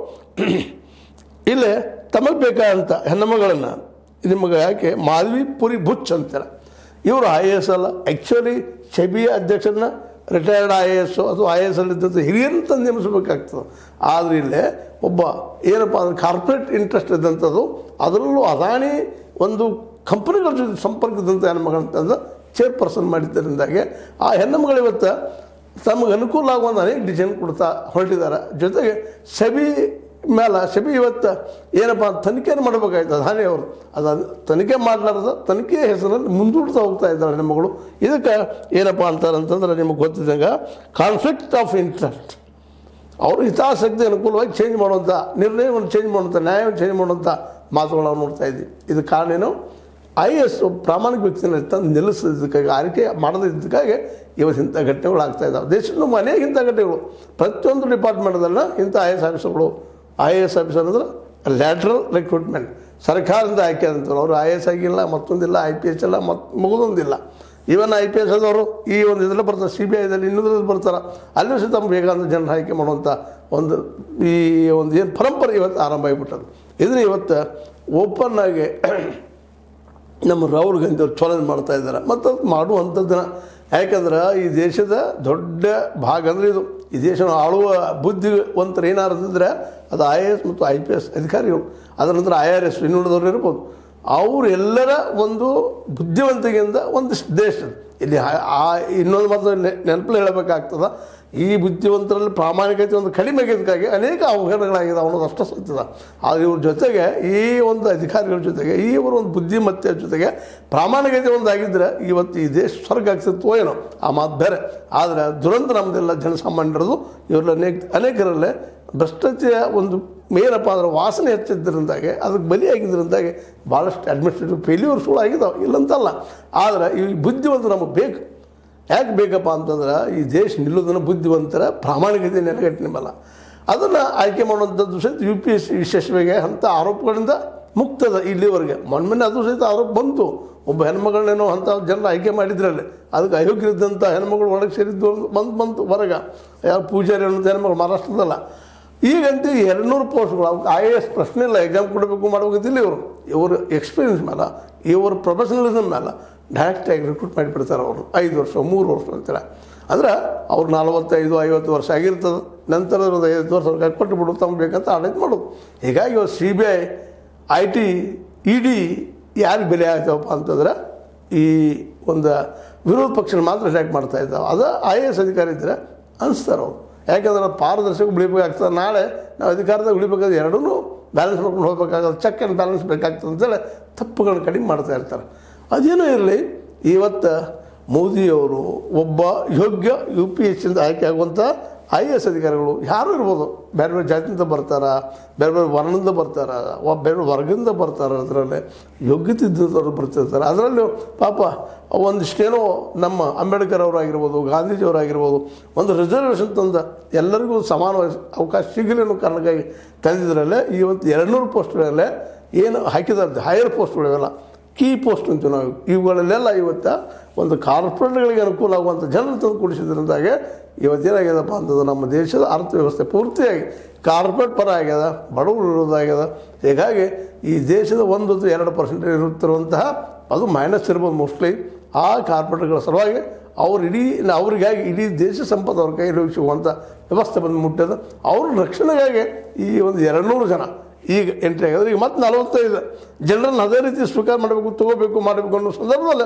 ಇಲ್ಲೇ ತಮಗೆ ಬೇಕಾದಂಥ ಹೆಣ್ಣುಮಗಳನ್ನು ನಿಮಗೆ ಯಾಕೆ ಮಾಧವಿಪುರಿ ಬುಚ್ ಅಂತಾರೆ, ಇವರು IAS ಅಲ್ಲ, ಆ್ಯಕ್ಚುಲಿ ಸೆಬಿ ಅಧ್ಯಕ್ಷರನ್ನ ರಿಟೈರ್ಡ್ IAS ಅದು IAS ಅಲ್ಲಿದ್ದಂಥ ಹಿರಿಯರಂತ ನೇಮಿಸಬೇಕಾಗ್ತದೆ. ಆದರೆ ಇಲ್ಲೇ ಒಬ್ಬ ಏನಪ್ಪ ಅಂದ್ರೆ ಕಾರ್ಪೊರೇಟ್ ಇಂಟ್ರೆಸ್ಟ್ ಇದ್ದಂಥದ್ದು, ಅದರಲ್ಲೂ ಅದಾನಿ ಒಂದು ಕಂಪನಿಗಳ ಜೊತೆ ಸಂಪರ್ಕದಂಥ ಹೆಣ್ಮಗಳಂತಂದು ಚೇರ್ಪರ್ಸನ್ ಮಾಡಿದ್ದರಿಂದಾಗಿ ಆ ಹೆಣ್ಣುಮಗಳು ಇವತ್ತು ತಮಗೆ ಅನುಕೂಲ ಆಗುವಂಥ ಅನೇಕ ಡಿಸಿಷನ್ ಕೊಡ್ತಾ ಹೊರಟಿದ್ದಾರೆ. ಜೊತೆಗೆ ಸೆಬಿ ಇವತ್ತು ಏನಪ್ಪ ತನಿಖೆಯನ್ನು ಮಾಡಬೇಕಾಯ್ತು ಅದಾನಿ ಅವರು. ಅದು ತನಿಖೆ ಮಾಡಲಾರ್ದ ತನಿಖೆಯ ಹೆಸರಲ್ಲಿ ಮುಂದೂಡ್ತಾ ಹೋಗ್ತಾ ಇದ್ದಾರೆ ಹೆಣ್ಣುಮಗಳು. ಇದಕ್ಕೆ ಏನಪ್ಪ ಅಂತಾರಂತಂದ್ರೆ ನಿಮಗೆ ಗೊತ್ತಿದ್ದಂಗೆ ಕಾನ್ಫ್ಲಿಕ್ಟ್ ಆಫ್ ಇಂಟ್ರೆಸ್ಟ್, ಅವರು ಹಿತಾಸಕ್ತಿ ಅನುಕೂಲವಾಗಿ ಚೇಂಜ್ ಮಾಡುವಂಥ ನಿರ್ಣಯವನ್ನು ಚೇಂಜ್ ಮಾಡುವಂಥ ನ್ಯಾಯವನ್ನು ಚೇಂಜ್ ಮಾಡುವಂಥ ಮಾತುಗಳು ನಾವು ನೋಡ್ತಾ ಇದ್ದೀವಿ. ಇದು ಕಾರಣ ಏನು, IAS ಪ್ರಾಮಾಣಿಕ ವ್ಯಕ್ತಿನ ತಂದು ನಿಲ್ಲಿಸಿದ್ದಕ್ಕಾಗಿ ಆಯ್ಕೆ ಮಾಡದಿದ್ದಕ್ಕಾಗಿ ಇವತ್ತು ಇಂಥ ಘಟನೆಗಳು ಆಗ್ತಾಯಿದ್ದಾವೆ. ದೇಶದ ಅನೇಕ ಇಂಥ ಘಟನೆಗಳು ಪ್ರತಿಯೊಂದು ಡಿಪಾರ್ಟ್ಮೆಂಟ್ದಲ್ಲ ಇಂಥ IAS ಆಫೀಸರ್ಗಳು. IAS ಆಫೀಸರ್ ಅಂದ್ರೆ ಲ್ಯಾಟ್ರಲ್ ರಿಕ್ರೂಟ್ಮೆಂಟ್, ಸರ್ಕಾರದಿಂದ ಆಯ್ಕೆ ಆದಂಥವ್ರು. ಅವರು IAS ಆಗಿಲ್ಲ, ಮತ್ತೊಂದಿಲ್ಲ, IPS ಇಲ್ಲ, ಮುಗಿದೊಂದಿಲ್ಲ. ಇವನ್ IPS ಆದವರು ಈ ಒಂದು ಇದರಲ್ಲಿ ಬರ್ತಾರೆ, CBIದಲ್ಲಿ ಇನ್ನೊಂದ್ರಲ್ಲಿ ಬರ್ತಾರೆ. ಅಲ್ಲೂ ಸಹ ತಮ್ಮ ಬೇಕಾದ ಜನರು ಆಯ್ಕೆ ಮಾಡುವಂಥ ಒಂದು ಈ ಒಂದು ಏನು ಪರಂಪರೆ ಇವತ್ತು ಆರಂಭ ಆಗಿಬಿಟ್ಟದು. ಇದನ್ನು ಇವತ್ತು ಓಪನ್ ಆಗಿ ನಮ್ಮ ರಾಹುಲ್ ಗಾಂಧಿ ಅವರು ಚಾಲೆಂಜ್ ಮಾಡ್ತಾ ಇದ್ದಾರೆ. ಮತ್ತು ಅದು ಮಾಡುವಂಥದ್ದನ್ನು ಯಾಕಂದ್ರೆ ಈ ದೇಶದ ದೊಡ್ಡ ಭಾಗ ಅಂದರೆ ಇದು ಈ ದೇಶ ಆಳುವ ಬುದ್ಧಿವಂತರು ಏನಾರಿದ್ರೆ ಅದು IAS ಮತ್ತು IPS ಅಧಿಕಾರಿಗಳು, ಅದರ ನಂತರ IRS ಇನ್ನುಳಿದವರು ಇರ್ಬೋದು. ಅವರೆಲ್ಲರ ಒಂದು ಬುದ್ಧಿವಂತಿಕೆಯಿಂದ ಒಂದು ದೇಶ ಇಲ್ಲಿ ಇನ್ನೊಂದು ಮಾತ್ರ ನೆನಪಲ್ಲಿ ಹೇಳಬೇಕಾಗ್ತದೆ. ಈ ಬುದ್ಧಿವಂತರಲ್ಲಿ ಪ್ರಾಮಾಣಿಕತೆ ಒಂದು ಕಡಿಮೆ ಆಗಿದ್ದಕ್ಕಾಗಿ ಅನೇಕ ಅವಘಡಗಳಾಗಿದೆ ಅನ್ನೋದು ಅಷ್ಟು ಸತ್ಯದ. ಆದರೆ ಇವ್ರ ಜೊತೆಗೆ ಈ ಒಂದು ಅಧಿಕಾರಿಗಳ ಜೊತೆಗೆ ಇವರ ಒಂದು ಬುದ್ಧಿಮತ್ತೆಯ ಜೊತೆಗೆ ಪ್ರಾಮಾಣಿಕತೆ ಒಂದಾಗಿದ್ದರೆ ಇವತ್ತು ಈ ದೇಶ ಸ್ವರ್ಗ ಆಗ್ತಿತ್ತು ಏನೋ, ಆ ಮಾತು ಬೇರೆ. ಆದರೆ ದುರಂತ ನಮ್ಮದೆಲ್ಲ ಜನಸಾಮಾನ್ಯರದು ಇವರಲ್ಲಿ ಅನೇಕರಲ್ಲೇ ಭ್ರಷ್ಟಾಚಾರ ಒಂದು ಮೇನಪ್ಪ ಅಂದ್ರೆ ವಾಸನೆ ಹೆಚ್ಚಿದ್ದರಿಂದಾಗೆ ಅದಕ್ಕೆ ಬಲಿಯಾಗಿದ್ದರಿಂದಾಗೆ ಭಾಳಷ್ಟು ಅಡ್ಮಿನಿಸ್ಟ್ರೇಟಿವ್ ಫೇಲ್ಯೂರ್ಸ್ಗಳು ಆಗಿದ್ದಾವೆ, ಇಲ್ಲಂತಲ್ಲ. ಆದರೆ ಈ ಬುದ್ಧಿವಂತರು ನಮಗೆ ಬೇಕು. ಯಾಕೆ ಬೇಕಪ್ಪ ಅಂತಂದ್ರೆ ಈ ದೇಶ ನಿಲ್ಲೋದನ್ನು ಬುದ್ಧಿವಂತರ ಪ್ರಾಮಾಣಿಕತೆ ನೆಲೆಗಟ್ಟಿನ ಮೇಲೆ ಅದನ್ನು ಆಯ್ಕೆ ಮಾಡುವಂಥದ್ದು ಸಹಿತ UPSC ವಿಶೇಷವಾಗಿ ಅಂಥ ಆರೋಪಗಳಿಂದ ಮುಕ್ತದ ಇಲ್ಲಿವರೆಗೆ. ಮೊನ್ನೆ ಅದು ಸಹಿತ ಆರೋಪ ಬಂತು, ಒಬ್ಬ ಹೆಣ್ಮಗಳನ್ನೇನೋ ಅಂಥ ಜನರು ಆಯ್ಕೆ ಮಾಡಿದ್ರಲ್ಲಿ ಅದಕ್ಕೆ ಅಯೋಗ್ಯರಿದ್ದಂಥ ಹೆಣ್ಮಗಳು ಒಳಗೆ ಸೇರಿದ್ದು ಬಂತು ಹೊರಗೆ. ಯಾರು ಪೂಜಾರಿ ಅನ್ನೋಂಥ ಹೆಣ್ಮಗಳು ಮಹಾರಾಷ್ಟ್ರದಲ್ಲ. ಈಗಂತೂ 200 ಪೋಸ್ಟ್ಗಳು ಅವಕ್ಕೆ IAS ಪ್ರಶ್ನೆ ಇಲ್ಲ, ಎಕ್ಸಾಮ್ ಕೊಡಬೇಕು ಮಾಡಬೇಕಂತಿಲ್ಲ. ಇವರು ಎಕ್ಸ್ಪೀರಿಯನ್ಸ್ ಮೇಲೆ, ಇವರು ಪ್ರೊಫೆಷನಲಿಸಮ್ ಮೇಲೆ ಡೈರೆಕ್ಟಾಗಿ ರಿಕ್ರೂಟ್ ಮಾಡಿಬಿಡ್ತಾರೆ. ಅವರು 5 ವರ್ಷ 3 ವರ್ಷ ಅಂತಾರೆ. ಅಂದ್ರೆ ಅವ್ರು 45-50 ವರ್ಷ ಆಗಿರ್ತದೆ. ನಂತರ 5 ವರ್ಷ ಅವ್ರಿಗೆ ಕೊಟ್ಟು ಬಿಡು ತಮ್ಮ ಬೇಕಂತ ಆಡಳಿತ ಮಾಡೋದು. ಹೀಗಾಗಿ ಇವರು CBI IT ED ಯಾರಿಗೆ ಬೆಲೆ ಆಗ್ತಾವಪ್ಪ ಅಂತಂದ್ರೆ ಈ ಒಂದು ವಿರೋಧ ಪಕ್ಷನ ಮಾತ್ರ ಅಟ್ಯಾಕ್ ಮಾಡ್ತಾ ಇದ್ದಾವೆ. ಅದು IAS ಅಧಿಕಾರಿ ಇದ್ದರೆ ಅನಿಸ್ತಾರೆ ಅವರು. ಯಾಕಂದ್ರೆ ಪಾರದರ್ಶಕ ಉಳಿಬೇಕಾಗ್ತದೆ. ನಾಳೆ ನಾವು ಅಧಿಕಾರದಾಗ ಉಳಿಬೇಕಾದ್ರೆ ಎರಡೂ ಬ್ಯಾಲೆನ್ಸ್ ಮಾಡ್ಕೊಂಡು ಹೋಗ್ಬೇಕಾಗತ್ತೆ, ಚೆಕ್ ಆ್ಯಂಡ್ ಬ್ಯಾಲೆನ್ಸ್ ಬೇಕಾಗ್ತದೆ ಅಂತೇಳಿ ತಪ್ಪುಗಳನ್ನ ಕಡಿಮೆ ಮಾಡ್ತಾ ಇರ್ತಾರೆ. ಅದೇನೋ ಇರಲಿ, ಇವತ್ತು ಮೋದಿಯವರು ಒಬ್ಬ ಯೋಗ್ಯ UPSCಯಿಂದ ಆಯ್ಕೆ ಆಗುವಂಥ IAS ಅಧಿಕಾರಿಗಳು ಯಾರು ಇರ್ಬೋದು, ಬೇರೆ ಬೇರೆ ಜಾತಿಯಿಂದ ಬರ್ತಾರೆ, ಬೇರೆ ಬೇರೆ ವರ್ಣದಿಂದ ಬರ್ತಾರೆ, ಬೇರೆ ವರ್ಗದಿಂದ ಬರ್ತಾರೆ. ಅದರಲ್ಲಿ ಯೋಗ್ಯತೆ ಇದ್ದವರು ಬರ್ತಿರ್ತಾರೆ. ಅದರಲ್ಲೂ ಪಾಪ ಒಂದಿಷ್ಟೇನೋ ನಮ್ಮ ಅಂಬೇಡ್ಕರ್ ಅವರಾಗಿರ್ಬೋದು, ಗಾಂಧೀಜಿಯವರಾಗಿರ್ಬೋದು ಒಂದು ರಿಸರ್ವೇಷನ್ ತಂದ ಎಲ್ಲರಿಗೂ ಸಮಾನ ಅವಕಾಶ ಸಿಗಲಿ ಅನ್ನೋ ಕಾರಣಕ್ಕಾಗಿ ತಂದಿದ್ರಲ್ಲೇ ಇವತ್ತು 200 ಪೋಸ್ಟ್ಗಳಲ್ಲೇ ಏನು ಹಾಕಿದ್ದಾರೆ ಹೈಯರ್ ಪೋಸ್ಟ್ಗಳಿವೆಲ್ಲ ಕೀ ಪೋಸ್ಟ್ ಅಂತೀವಿ ನಾವು. ಇವುಗಳಲ್ಲೆಲ್ಲ ಇವತ್ತು ಒಂದು ಕಾರ್ಪೊರೇಟ್ಗಳಿಗೆ ಅನುಕೂಲ ಆಗುವಂಥ ಜನರು ತಂದು ಕೊಡಿಸಿದ್ರಿಂದಾಗೆ ಇವತ್ತೇನಾಗ್ಯದಪ್ಪ ಅಂತಂದ್ರೆ ನಮ್ಮ ದೇಶದ ಅರ್ಥವ್ಯವಸ್ಥೆ ಪೂರ್ತಿಯಾಗಿ ಕಾರ್ಪೊರೇಟ್ ಪರ ಆಗ್ಯದ, ಬಡವರು ಇರೋದಾಗ್ಯದ. ಹೀಗಾಗಿ ಈ ದೇಶದ 1-2% ಇರುತ್ತಿರುವಂತಹ ಅದು ಮೈನಸ್ ಇರ್ಬೋದು ಮೋಸ್ಟ್ಲಿ. ಆ ಕಾರ್ಪೊರೇಟ್ಗಳ ಸಲುವಾಗಿ ಅವರಿಗಾಗಿ ಇಡೀ ದೇಶ ಸಂಪತ್ತು ಅವ್ರ ಕೈಯಲ್ಲಿ ಸಿಗುವಂಥ ವ್ಯವಸ್ಥೆ ಬಂದು ಮುಟ್ಟದ. ಅವ್ರ ರಕ್ಷಣೆಗಾಗಿ ಈ ಒಂದು 200 ಜನ ಈಗ ಎಂಟ್ರಿ ಆಗಿದ್ರೆ ಈಗ ಮತ್ತೆ 45 ಜನರನ್ನು ಅದೇ ರೀತಿ ಸ್ವೀಕಾರ ಮಾಡಬೇಕು, ತಗೋಬೇಕು, ಮಾಡಬೇಕು ಅನ್ನೋ ಸಂದರ್ಭದಲ್ಲಿ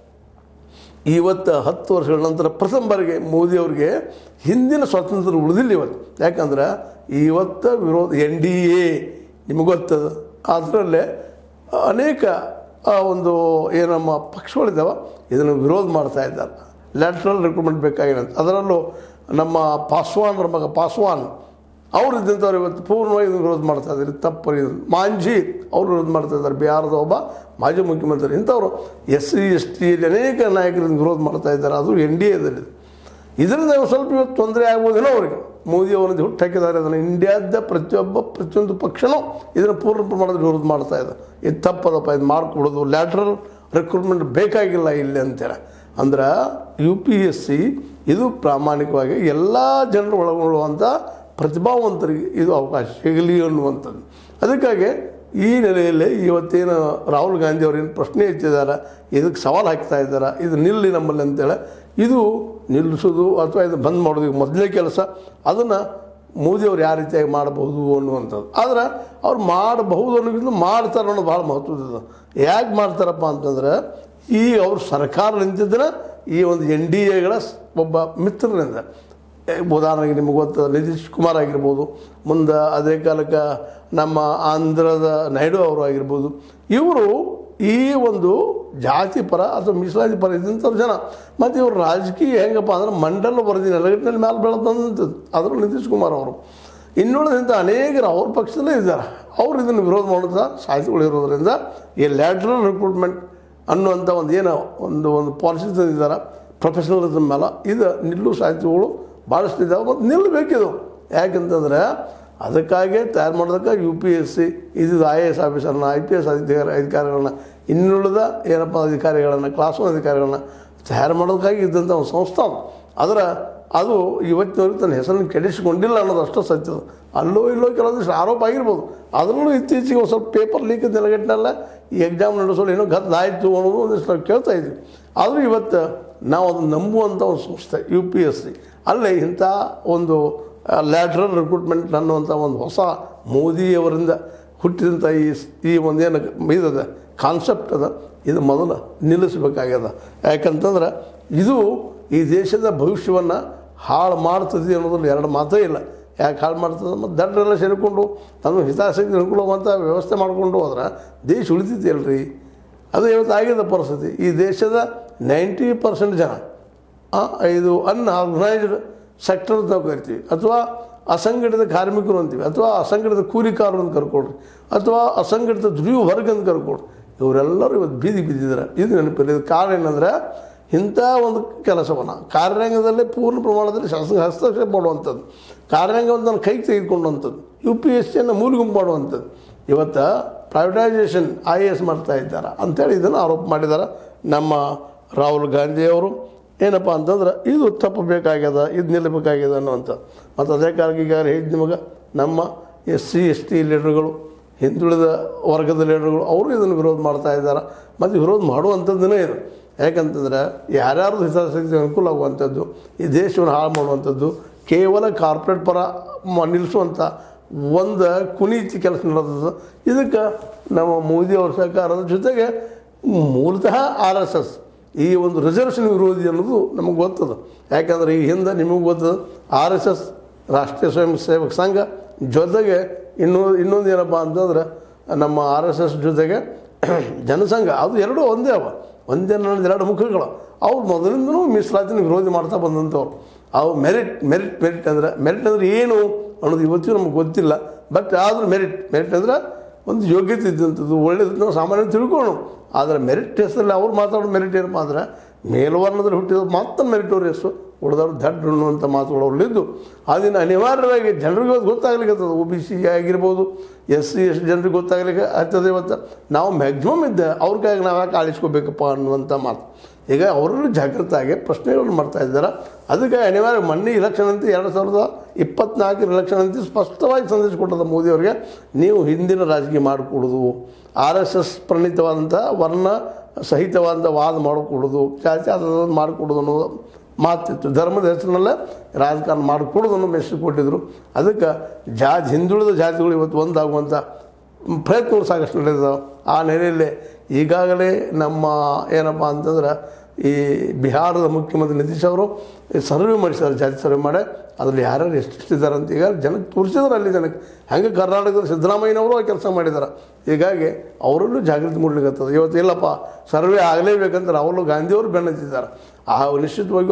ಇವತ್ತು 10 ವರ್ಷಗಳ ನಂತರ ಪ್ರಥಮ ಬಾರಿಗೆ ಮೋದಿಯವ್ರಿಗೆ ಹಿಂದಿನ ಸ್ವಾತಂತ್ರ್ಯ ಉಳಿದಿಲ್ಲ ಇವತ್ತು. ಯಾಕಂದ್ರೆ ಇವತ್ತು ವಿರೋಧ NDA ನಿಮಗೆ ಗೊತ್ತದ, ಅದರಲ್ಲೇ ಅನೇಕ ಒಂದು ಏನಮ್ಮ ಪಕ್ಷಗಳಿದ್ದಾವೆ ಇದನ್ನು ವಿರೋಧ ಮಾಡ್ತಾ ಇದ್ದಾರೆ. ಲ್ಯಾಟ್ರಲ್ ರಿಕ್ರೂಟ್ಮೆಂಟ್ ಬೇಕಾಗಿಲ್ಲ ಅಂತ. ಅದರಲ್ಲೂ ನಮ್ಮ ಪಾಸ್ವಾನ್ರ ಮಗ ಪಾಸ್ವಾನ್ ಅವರು ಇದ್ದಂಥವ್ರು ಇವತ್ತು ಪೂರ್ಣವಾಗಿ ಇದನ್ನು ವಿರೋಧ ಮಾಡ್ತಾ ಇದ್ದಾರೆ. ತಪ್ಪು ಮಾಂಜಿ ಅವರು ವಿರೋಧ ಮಾಡ್ತಾ ಇದ್ದಾರೆ, ಬಿಹಾರದ ಒಬ್ಬ ಮಾಜಿ ಮುಖ್ಯಮಂತ್ರಿ. ಇಂಥವ್ರು SC ST ಅನೇಕ ನಾಯಕರನ್ನು ವಿರೋಧ ಮಾಡ್ತಾ ಇದ್ದಾರೆ. ಅದು NDAದಲ್ಲಿ. ಇದರಿಂದ ಸ್ವಲ್ಪ ಇವತ್ತು ತೊಂದರೆ ಆಗ್ಬೋದೇನೋ ಅವರಿಗೆ. ಮೋದಿ ಅವರದ್ದು ಹುಟ್ಟು ಹಾಕಿದ್ದಾರೆ. ಅದನ್ನು ಇಂಡಿಯಾದ ಪ್ರತಿಯೊಂದು ಪಕ್ಷನೂ ಇದನ್ನು ಪೂರ್ಣ ಪ್ರಮಾಣದಲ್ಲಿ ವಿರೋಧ ಮಾಡ್ತಾ ಇದೆ. ಇದು ತಪ್ಪದಪ್ಪ, ಇದು ಮಾಡ್ಕೊಡೋದು, ಲ್ಯಾಟ್ರಲ್ ರಿಕ್ರೂಟ್ಮೆಂಟ್ ಬೇಕಾಗಿಲ್ಲ ಇಲ್ಲಿ ಅಂತೇಳಿ. ಅಂದ್ರೆ UPSC ಇದು ಪ್ರಾಮಾಣಿಕವಾಗಿ ಎಲ್ಲ ಜನರು ಒಳಗೊಳ್ಳುವಂಥ ಪ್ರತಿಭಾವಂತರಿಗೆ ಇದು ಅವಕಾಶ ಸಿಗಲಿ ಅನ್ನುವಂಥದ್ದು. ಅದಕ್ಕಾಗಿ ಈ ನೆಲೆಯಲ್ಲಿ ಇವತ್ತೇನು ರಾಹುಲ್ ಗಾಂಧಿ ಅವರೇನು ಪ್ರಶ್ನೆ ಎತ್ತಿದ್ದಾರೆ, ಇದಕ್ಕೆ ಸವಾಲು ಹಾಕ್ತಾ ಇದ್ದಾರೆ, ಇದು ನಿಲ್ಲಿ ನಮ್ಮಲ್ಲಿ ಅಂತೇಳಿ. ಇದು ನಿಲ್ಲಿಸೋದು ಅಥವಾ ಇದು ಬಂದ್ ಮಾಡೋದು ಮೊದಲೇ ಕೆಲಸ. ಅದನ್ನು ಮೋದಿಯವ್ರು ಯಾವ ರೀತಿಯಾಗಿ ಮಾಡಬಹುದು ಅನ್ನುವಂಥದ್ದು. ಆದರೆ ಅವ್ರು ಮಾಡಬಹುದು ಅನ್ನೋದಕ್ಕಿಂತ ಮಾಡ್ತಾರೆ ಅನ್ನೋದು ಭಾಳ ಮಹತ್ವದ. ಯಾಕೆ ಮಾಡ್ತಾರಪ್ಪ ಅಂತಂದ್ರೆ ಈ ಅವ್ರ ಸರ್ಕಾರ ನಿಂತಿದ್ದನ ಈ ಒಂದು NDAಗಳ ಒಬ್ಬ ಮಿತ್ರರಿಂದ. ಉದಾಹರಣೆಗೆ ನಿಮಗೆ ಗೊತ್ತು ನಿತೀಶ್ ಕುಮಾರ್ ಆಗಿರ್ಬೋದು, ಮುಂದೆ ಅದೇ ಕಾಲಕ್ಕೆ ನಮ್ಮ ಆಂಧ್ರದ ನಾಯ್ಡು ಅವರು ಆಗಿರ್ಬೋದು. ಇವರು ಈ ಒಂದು ಜಾತಿ ಪರ ಅಥವಾ ಮೀಸಲಾತಿ ಪರ ಇದ್ದಂಥವ್ರು ಜನ. ಮತ್ತು ಇವರು ರಾಜಕೀಯ ಹೆಂಗಪ್ಪ ಅಂದ್ರೆ ಮಂಡಲ ವರದಿ ನೆಲಗಟ್ಟಿನಲ್ಲಿ ಮೇಲೆ ಬೆಳೆದಂಥದ್ದು. ಅದರಲ್ಲೂ ನಿತೀಶ್ ಕುಮಾರ್ ಅವರು ಇನ್ನುಳಿದಂಥ ಅನೇಕರು ಅವ್ರ ಪಕ್ಷದಲ್ಲೇ ಇದ್ದಾರೆ. ಅವರು ಇದನ್ನು ವಿರೋಧ ಮಾಡುತ್ತಾ ಸಾಹಿತಿಗಳು ಇರೋದರಿಂದ ಈ ಲ್ಯಾಟ್ರಲ್ ರಿಕ್ರೂಟ್ಮೆಂಟ್ ಅನ್ನುವಂಥ ಒಂದು ಏನೋ ಒಂದು ಪಾಲಿಸಿ ತಂದಿದ್ದಾರೆ ಪ್ರೊಫೆಷನಲಿಸಮ್ ಮೇಲೆ. ಇದು ನಿಲ್ಲುವ ಸಾಧ್ಯತೆಗಳು ಭಾಳಷ್ಟು ಇದ್ದಾವೆ ಮತ್ತು ನಿಲ್ಲಬೇಕಿದು. ಯಾಕೆಂತಂದರೆ ಅದಕ್ಕಾಗಿ ತಯಾರು ಮಾಡೋದಕ್ಕೆ UPSC ಇದು IAS ಆಫೀಸರ್ನ IPS ಅಧಿಕಾರಿಗಳನ್ನ ಇನ್ನುಳಿದ ಏನಪ್ಪ ಅಧಿಕಾರಿಗಳನ್ನು ಕ್ಲಾಸ್ 1 ಅಧಿಕಾರಿಗಳನ್ನ ತಯಾರು ಮಾಡೋದಕ್ಕಾಗಿ ಇದ್ದಂಥ ಒಂದು ಸಂಸ್ಥೆ ಅದು ಇವತ್ತಿನವರೆಗೆ ತನ್ನ ಹೆಸರನ್ನು ಕೆಡಿಸಿಕೊಂಡಿಲ್ಲ ಅನ್ನೋದು ಅಷ್ಟು ಸತ್ಯದ. ಅಲ್ಲೋ ಇಲ್ಲೋ ಕೆಲವೊಂದಿಷ್ಟು ಆರೋಪ ಆಗಿರ್ಬೋದು. ಅದರಲ್ಲೂ ಇತ್ತೀಚೆಗೆ ಒಂದು ಸ್ವಲ್ಪ ಪೇಪರ್ ಲೀಕ್ ನೆಲಗಟ್ಟಿನಲ್ಲ ಈ ಎಕ್ಸಾಮ್ ನಡೆಸೋದು ಏನೋ ಗದ್ದಾಯಿತು ಅನ್ನೋದು ಒಂದಿಷ್ಟು ನಾವು ಕೇಳ್ತಾ ಇದ್ವಿ. ಆದರೂ ಇವತ್ತು ನಾವು ಅದನ್ನು ನಂಬುವಂಥ ಒಂದು ಸಂಸ್ಥೆ UPSC ಅಲ್ಲೇ ಇಂಥ ಒಂದು ಲ್ಯಾಟ್ರಲ್ ರಿಕ್ರೂಟ್ಮೆಂಟ್ ಅನ್ನುವಂಥ ಒಂದು ಹೊಸ ಮೋದಿಯವರಿಂದ ಹುಟ್ಟಿದಂಥ ಈ ಒಂದೇನು ಇದದ ಕಾನ್ಸೆಪ್ಟ್ ಅದ, ಇದು ಮೊದಲು ನಿಲ್ಲಿಸಬೇಕಾಗ್ಯದ. ಯಾಕಂತಂದ್ರೆ ಇದು ಈ ದೇಶದ ಭವಿಷ್ಯವನ್ನು ಹಾಳು ಮಾಡ್ತದೆ ಅನ್ನೋದ್ರಲ್ಲಿ ಎರಡು ಮಾತೇ ಇಲ್ಲ. ಯಾಕೆ ಹಾಳು ಮಾಡ್ತದೆ ಮತ್ತು ದಡ್ಡರೆಲ್ಲ ಸೇರಿಕೊಂಡು ತಮ್ಮ ಹಿತಾಸಕ್ತಿ ಅನುಕೂಲವಂಥ ವ್ಯವಸ್ಥೆ ಮಾಡಿಕೊಂಡು ಹೋದ್ರೆ ದೇಶ ಉಳಿತೈತಿ. ಅದು ಇವತ್ತು ಆಗಿದೆ ಪರಿಸ್ಥಿತಿ. ಈ ದೇಶದ 90% ಜನ ಇದು ಅನ್ಆರ್ಗನೈಸ್ಡ್ ಸೆಕ್ಟರ್ ಅಂತ ನಾವು ಕರಿತೀವಿ, ಅಥವಾ ಅಸಂಘಟಿತ ಕಾರ್ಮಿಕರು ಅಂತೀವಿ, ಅಥವಾ ಅಸಂಘಟಿತ ಕೂಲಿಕಾರರು ಅಂತ ಕರ್ಕೊಳ್ರಿ, ಅಥವಾ ಅಸಂಘಟಿತ ದುಡಿಯುವ ವರ್ಗ ಅಂತ ಕರ್ಕೊಳ್ರಿ. ಇವರೆಲ್ಲರೂ ಇವತ್ತು ಬೀದಿಗೆ ಬಿದ್ದಿದ್ದಾರೆ. ಇದು ನೆನಪಿಲ್ಲ. ಇದು ಕಾರಣ ಏನಂದರೆ ಇಂಥ ಒಂದು ಕೆಲಸವನ್ನು ಕಾರ್ಯಾಂಗದಲ್ಲೇ ಪೂರ್ಣ ಪ್ರಮಾಣದಲ್ಲಿ ಶಾಸಕ ಹಸ್ತಕ್ಷೇಪ ಮಾಡುವಂಥದ್ದು, ಕಾರ್ಯಾಂಗವನ್ನು ನನ್ನ ಕೈಗೆ ತೆಗೆದುಕೊಂಡಂಥದ್ದು, UPSCಯನ್ನು ಮೂಲೆಗುಂಪು ಮಾಡುವಂಥದ್ದು. ಇವತ್ತು ಪ್ರೈವೇಟೈಸೇಷನ್ IAS ಮಾಡ್ತಾ ಇದ್ದಾರೆ ಅಂಥೇಳಿ ಇದನ್ನು ಆರೋಪ ಮಾಡಿದ್ದಾರೆ ನಮ್ಮ ರಾಹುಲ್ ಗಾಂಧಿಯವರು. ಏನಪ್ಪ ಅಂತಂದ್ರೆ ಇದು ತಪ್ಪಬೇಕಾಗ್ಯದ, ಇದು ನಿಲ್ಲಬೇಕಾಗ್ಯದ ಅನ್ನುವಂಥ. ಮತ್ತು ಅದೇ ಕಾರಣಕ್ಕೆ ಈಗ ಹೇಳಿದ ನಿಮಗೆ ನಮ್ಮ SC ST ಲೀಡರ್ಗಳು, ಹಿಂದುಳಿದ ವರ್ಗದ ಲೀಡರ್ಗಳು ಅವರು ಇದನ್ನು ವಿರೋಧ ಮಾಡ್ತಾ ಇದ್ದಾರೆ. ಮತ್ತು ವಿರೋಧ ಮಾಡುವಂಥದ್ದನ್ನೇ ಇದು. ಯಾಕಂತಂದ್ರೆ ಯಾರ್ಯಾರ್ದು ಹಿತಾಸಕ್ತಿ ಅನುಕೂಲ ಆಗುವಂಥದ್ದು, ಈ ದೇಶವನ್ನು ಹಾಳು ಮಾಡುವಂಥದ್ದು, ಕೇವಲ ಕಾರ್ಪೊರೇಟ್ ಪರ ನಿಲ್ಲಿಸುವಂಥ ಒಂದು ಕುನೀತಿ ಕೆಲಸ ನಡೆದದ್ದು. ಇದಕ್ಕೆ ನಮ್ಮ ಮೋದಿಯವ್ರ ಸರ್ಕಾರದ ಜೊತೆಗೆ ಮೂಲತಃ RSS ಈ ಒಂದು ರಿಸರ್ವೇಷನ್ ವಿರೋಧಿ ಅನ್ನೋದು ನಮಗೆ ಗೊತ್ತದ. ಯಾಕಂದರೆ ಈ ಹಿಂದೆ ನಿಮಗೆ ಗೊತ್ತದ RSS ರಾಷ್ಟ್ರೀಯ ಸ್ವಯಂ ಸೇವಕ ಸಂಘ ಜೊತೆಗೆ ಇನ್ನೊಂದು ಏನಪ್ಪ ಅಂತಂದ್ರೆ ನಮ್ಮ RSS ಜೊತೆಗೆ ಜನಸಂಘ, ಅದು ಎರಡೂ ಒಂದೇ ಒಂದೇ ನನ್ನ ಎರಡು ಮುಖಗಳು. ಅವ್ರು ಮೊದಲಿಂದನೂ ಮೀಸಲಾತಿನ ವಿರೋಧಿ ಮಾಡ್ತಾ ಬಂದಂಥವ್ರು. ಅವು ಮೆರಿಟ್ ಅಂದರೆ ಏನು ಅನ್ನೋದು ಇವತ್ತಿಗೂ ನಮಗೆ ಗೊತ್ತಿಲ್ಲ. ಬಟ್ ಆದರೂ ಮೆರಿಟ್ ಅಂದರೆ ಒಂದು ಯೋಗ್ಯತೆ ಇದ್ದಂಥದ್ದು, ಒಳ್ಳೆಯದು ನಾವು ಸಾಮಾನ್ಯ ತಿಳ್ಕೊಳ್ಳೋಣ. ಆದರೆ ಮೆರಿಟ್ ಹೆಸರಲ್ಲಿ ಅವ್ರು ಮಾತಾಡೋ ಮೆರಿಟ್ ಏನಪ್ಪ ಅಂದರೆ ಮೇಲ್ವರ್ಣದಲ್ಲಿ ಹುಟ್ಟಿದವ್ರು ಮಾತ್ರ ಮೆರಿಟೋರಿಯಸ್ಸು, ಉಳಿದವ್ರು ದಡ್ಡ ಅನ್ನುವಂಥ ಮಾತುಗಳು ಅವ್ರಲ್ಲಿದ್ದು ಅದನ್ನು ಅನಿವಾರ್ಯವಾಗಿ ಜನರಿಗೆ ಗೊತ್ತಾಗ್ಲಿಕ್ಕತ್ತದ. OBC ಆಗಿರ್ಬೋದು, SC ST ಜನರಿಗೆ ಗೊತ್ತಾಗ್ಲಿಕ್ಕೆ ಆಗ್ತದೆ. ಇವತ್ತು ನಾವು ಮ್ಯಾಕ್ಸಿಮಮ್ ಇದ್ದೆ ಅವ್ರ ಕೈಗೆ ನಾವು ಯಾಕೆ ಆಳಿಸ್ಕೋಬೇಕಪ್ಪ ಅನ್ನುವಂಥ ಮಾತು. ಈಗ ಅವರಲ್ಲೂ ಜಾಗೃತಾಗಿ ಪ್ರಶ್ನೆಗಳನ್ನು ಮಾಡ್ತಾ ಇದ್ದಾರೆ. ಅದಕ್ಕೆ ಅನಿವಾರ್ಯ ಮೊನ್ನೆ ಇಲೆಕ್ಷನ್ ಅಂತ 2024 ಇಲೆಕ್ಷನ್ ಅಂತ ಸ್ಪಷ್ಟವಾಗಿ ಸಂದೇಶ ಕೊಟ್ಟದ ಮೋದಿಯವರಿಗೆ, ನೀವು ಹಿಂದಿನ ರಾಜಕೀಯ ಮಾಡಿಕೊಡೋದು, RSS ಪ್ರಣೀತವಾದಂಥ ವರ್ಣ ಸಹಿತವಾದಂಥ ವಾದ ಮಾಡಿಕೊಡೋದು, ಜಾತಿ ಆಧಾರದ ಮಾಡಿಕೊಡೋದು ಅನ್ನೋದು ಮಾತಿತ್ತು. ಧರ್ಮದ ಹೆಸರಿನಲ್ಲೇ ರಾಜಕಾರಣ ಮಾಡಿಕೊಡೋದು ಅನ್ನೋ ಮೆಸೇಜ್ ಕೊಟ್ಟಿದ್ದರು. ಅದಕ್ಕೆ ಹಿಂದುಳಿದ ಜಾತಿಗಳು ಇವತ್ತು ಒಂದಾಗುವಂಥ ಪ್ರಯತ್ನಗಳು ಸಾಕಷ್ಟು ನಡೆದಿದ್ದಾವೆ. ಆ ನೆಲೆಯಲ್ಲೇ ಈಗಾಗಲೇ ನಮ್ಮ ಏನಪ್ಪ ಅಂತಂದ್ರೆ ಈ ಬಿಹಾರದ ಮುಖ್ಯಮಂತ್ರಿ ನಿತೀಶ್ ಅವರು ಸರ್ವೆ ಮಾಡಿಸಿದ್ದಾರೆ, ಜಾತಿ ಸರ್ವೆ ಮಾಡಿ ಅದರಲ್ಲಿ ಯಾರ್ಯಾರು ಎಷ್ಟಿದ್ದಾರೆ ಅಂತ ಈಗ ಜನಕ್ಕೆ ತೋರಿಸಿದ್ರು. ಅಲ್ಲಿ ಜನಕ್ಕೆ ಹಂಗೆ ಕರ್ನಾಟಕದ ಸಿದ್ದರಾಮಯ್ಯನವರು ಆ ಕೆಲಸ ಮಾಡಿದ್ದಾರೆ. ಹೀಗಾಗಿ ಅವರಲ್ಲೂ ಜಾಗೃತಿ ಮೂಡಲಿಕ್ಕತ್ತದ. ಇವತ್ತು ಇಲ್ಲಪ್ಪ ಸರ್ವೆ ಆಗಲೇಬೇಕಂತ ರಾಹುಲ್ ಗಾಂಧಿಯವರು ಬೆನ್ನತ್ತಿದ್ದಾರೆ. ಆ ನಿಶ್ಚಿತವಾಗಿಯೂ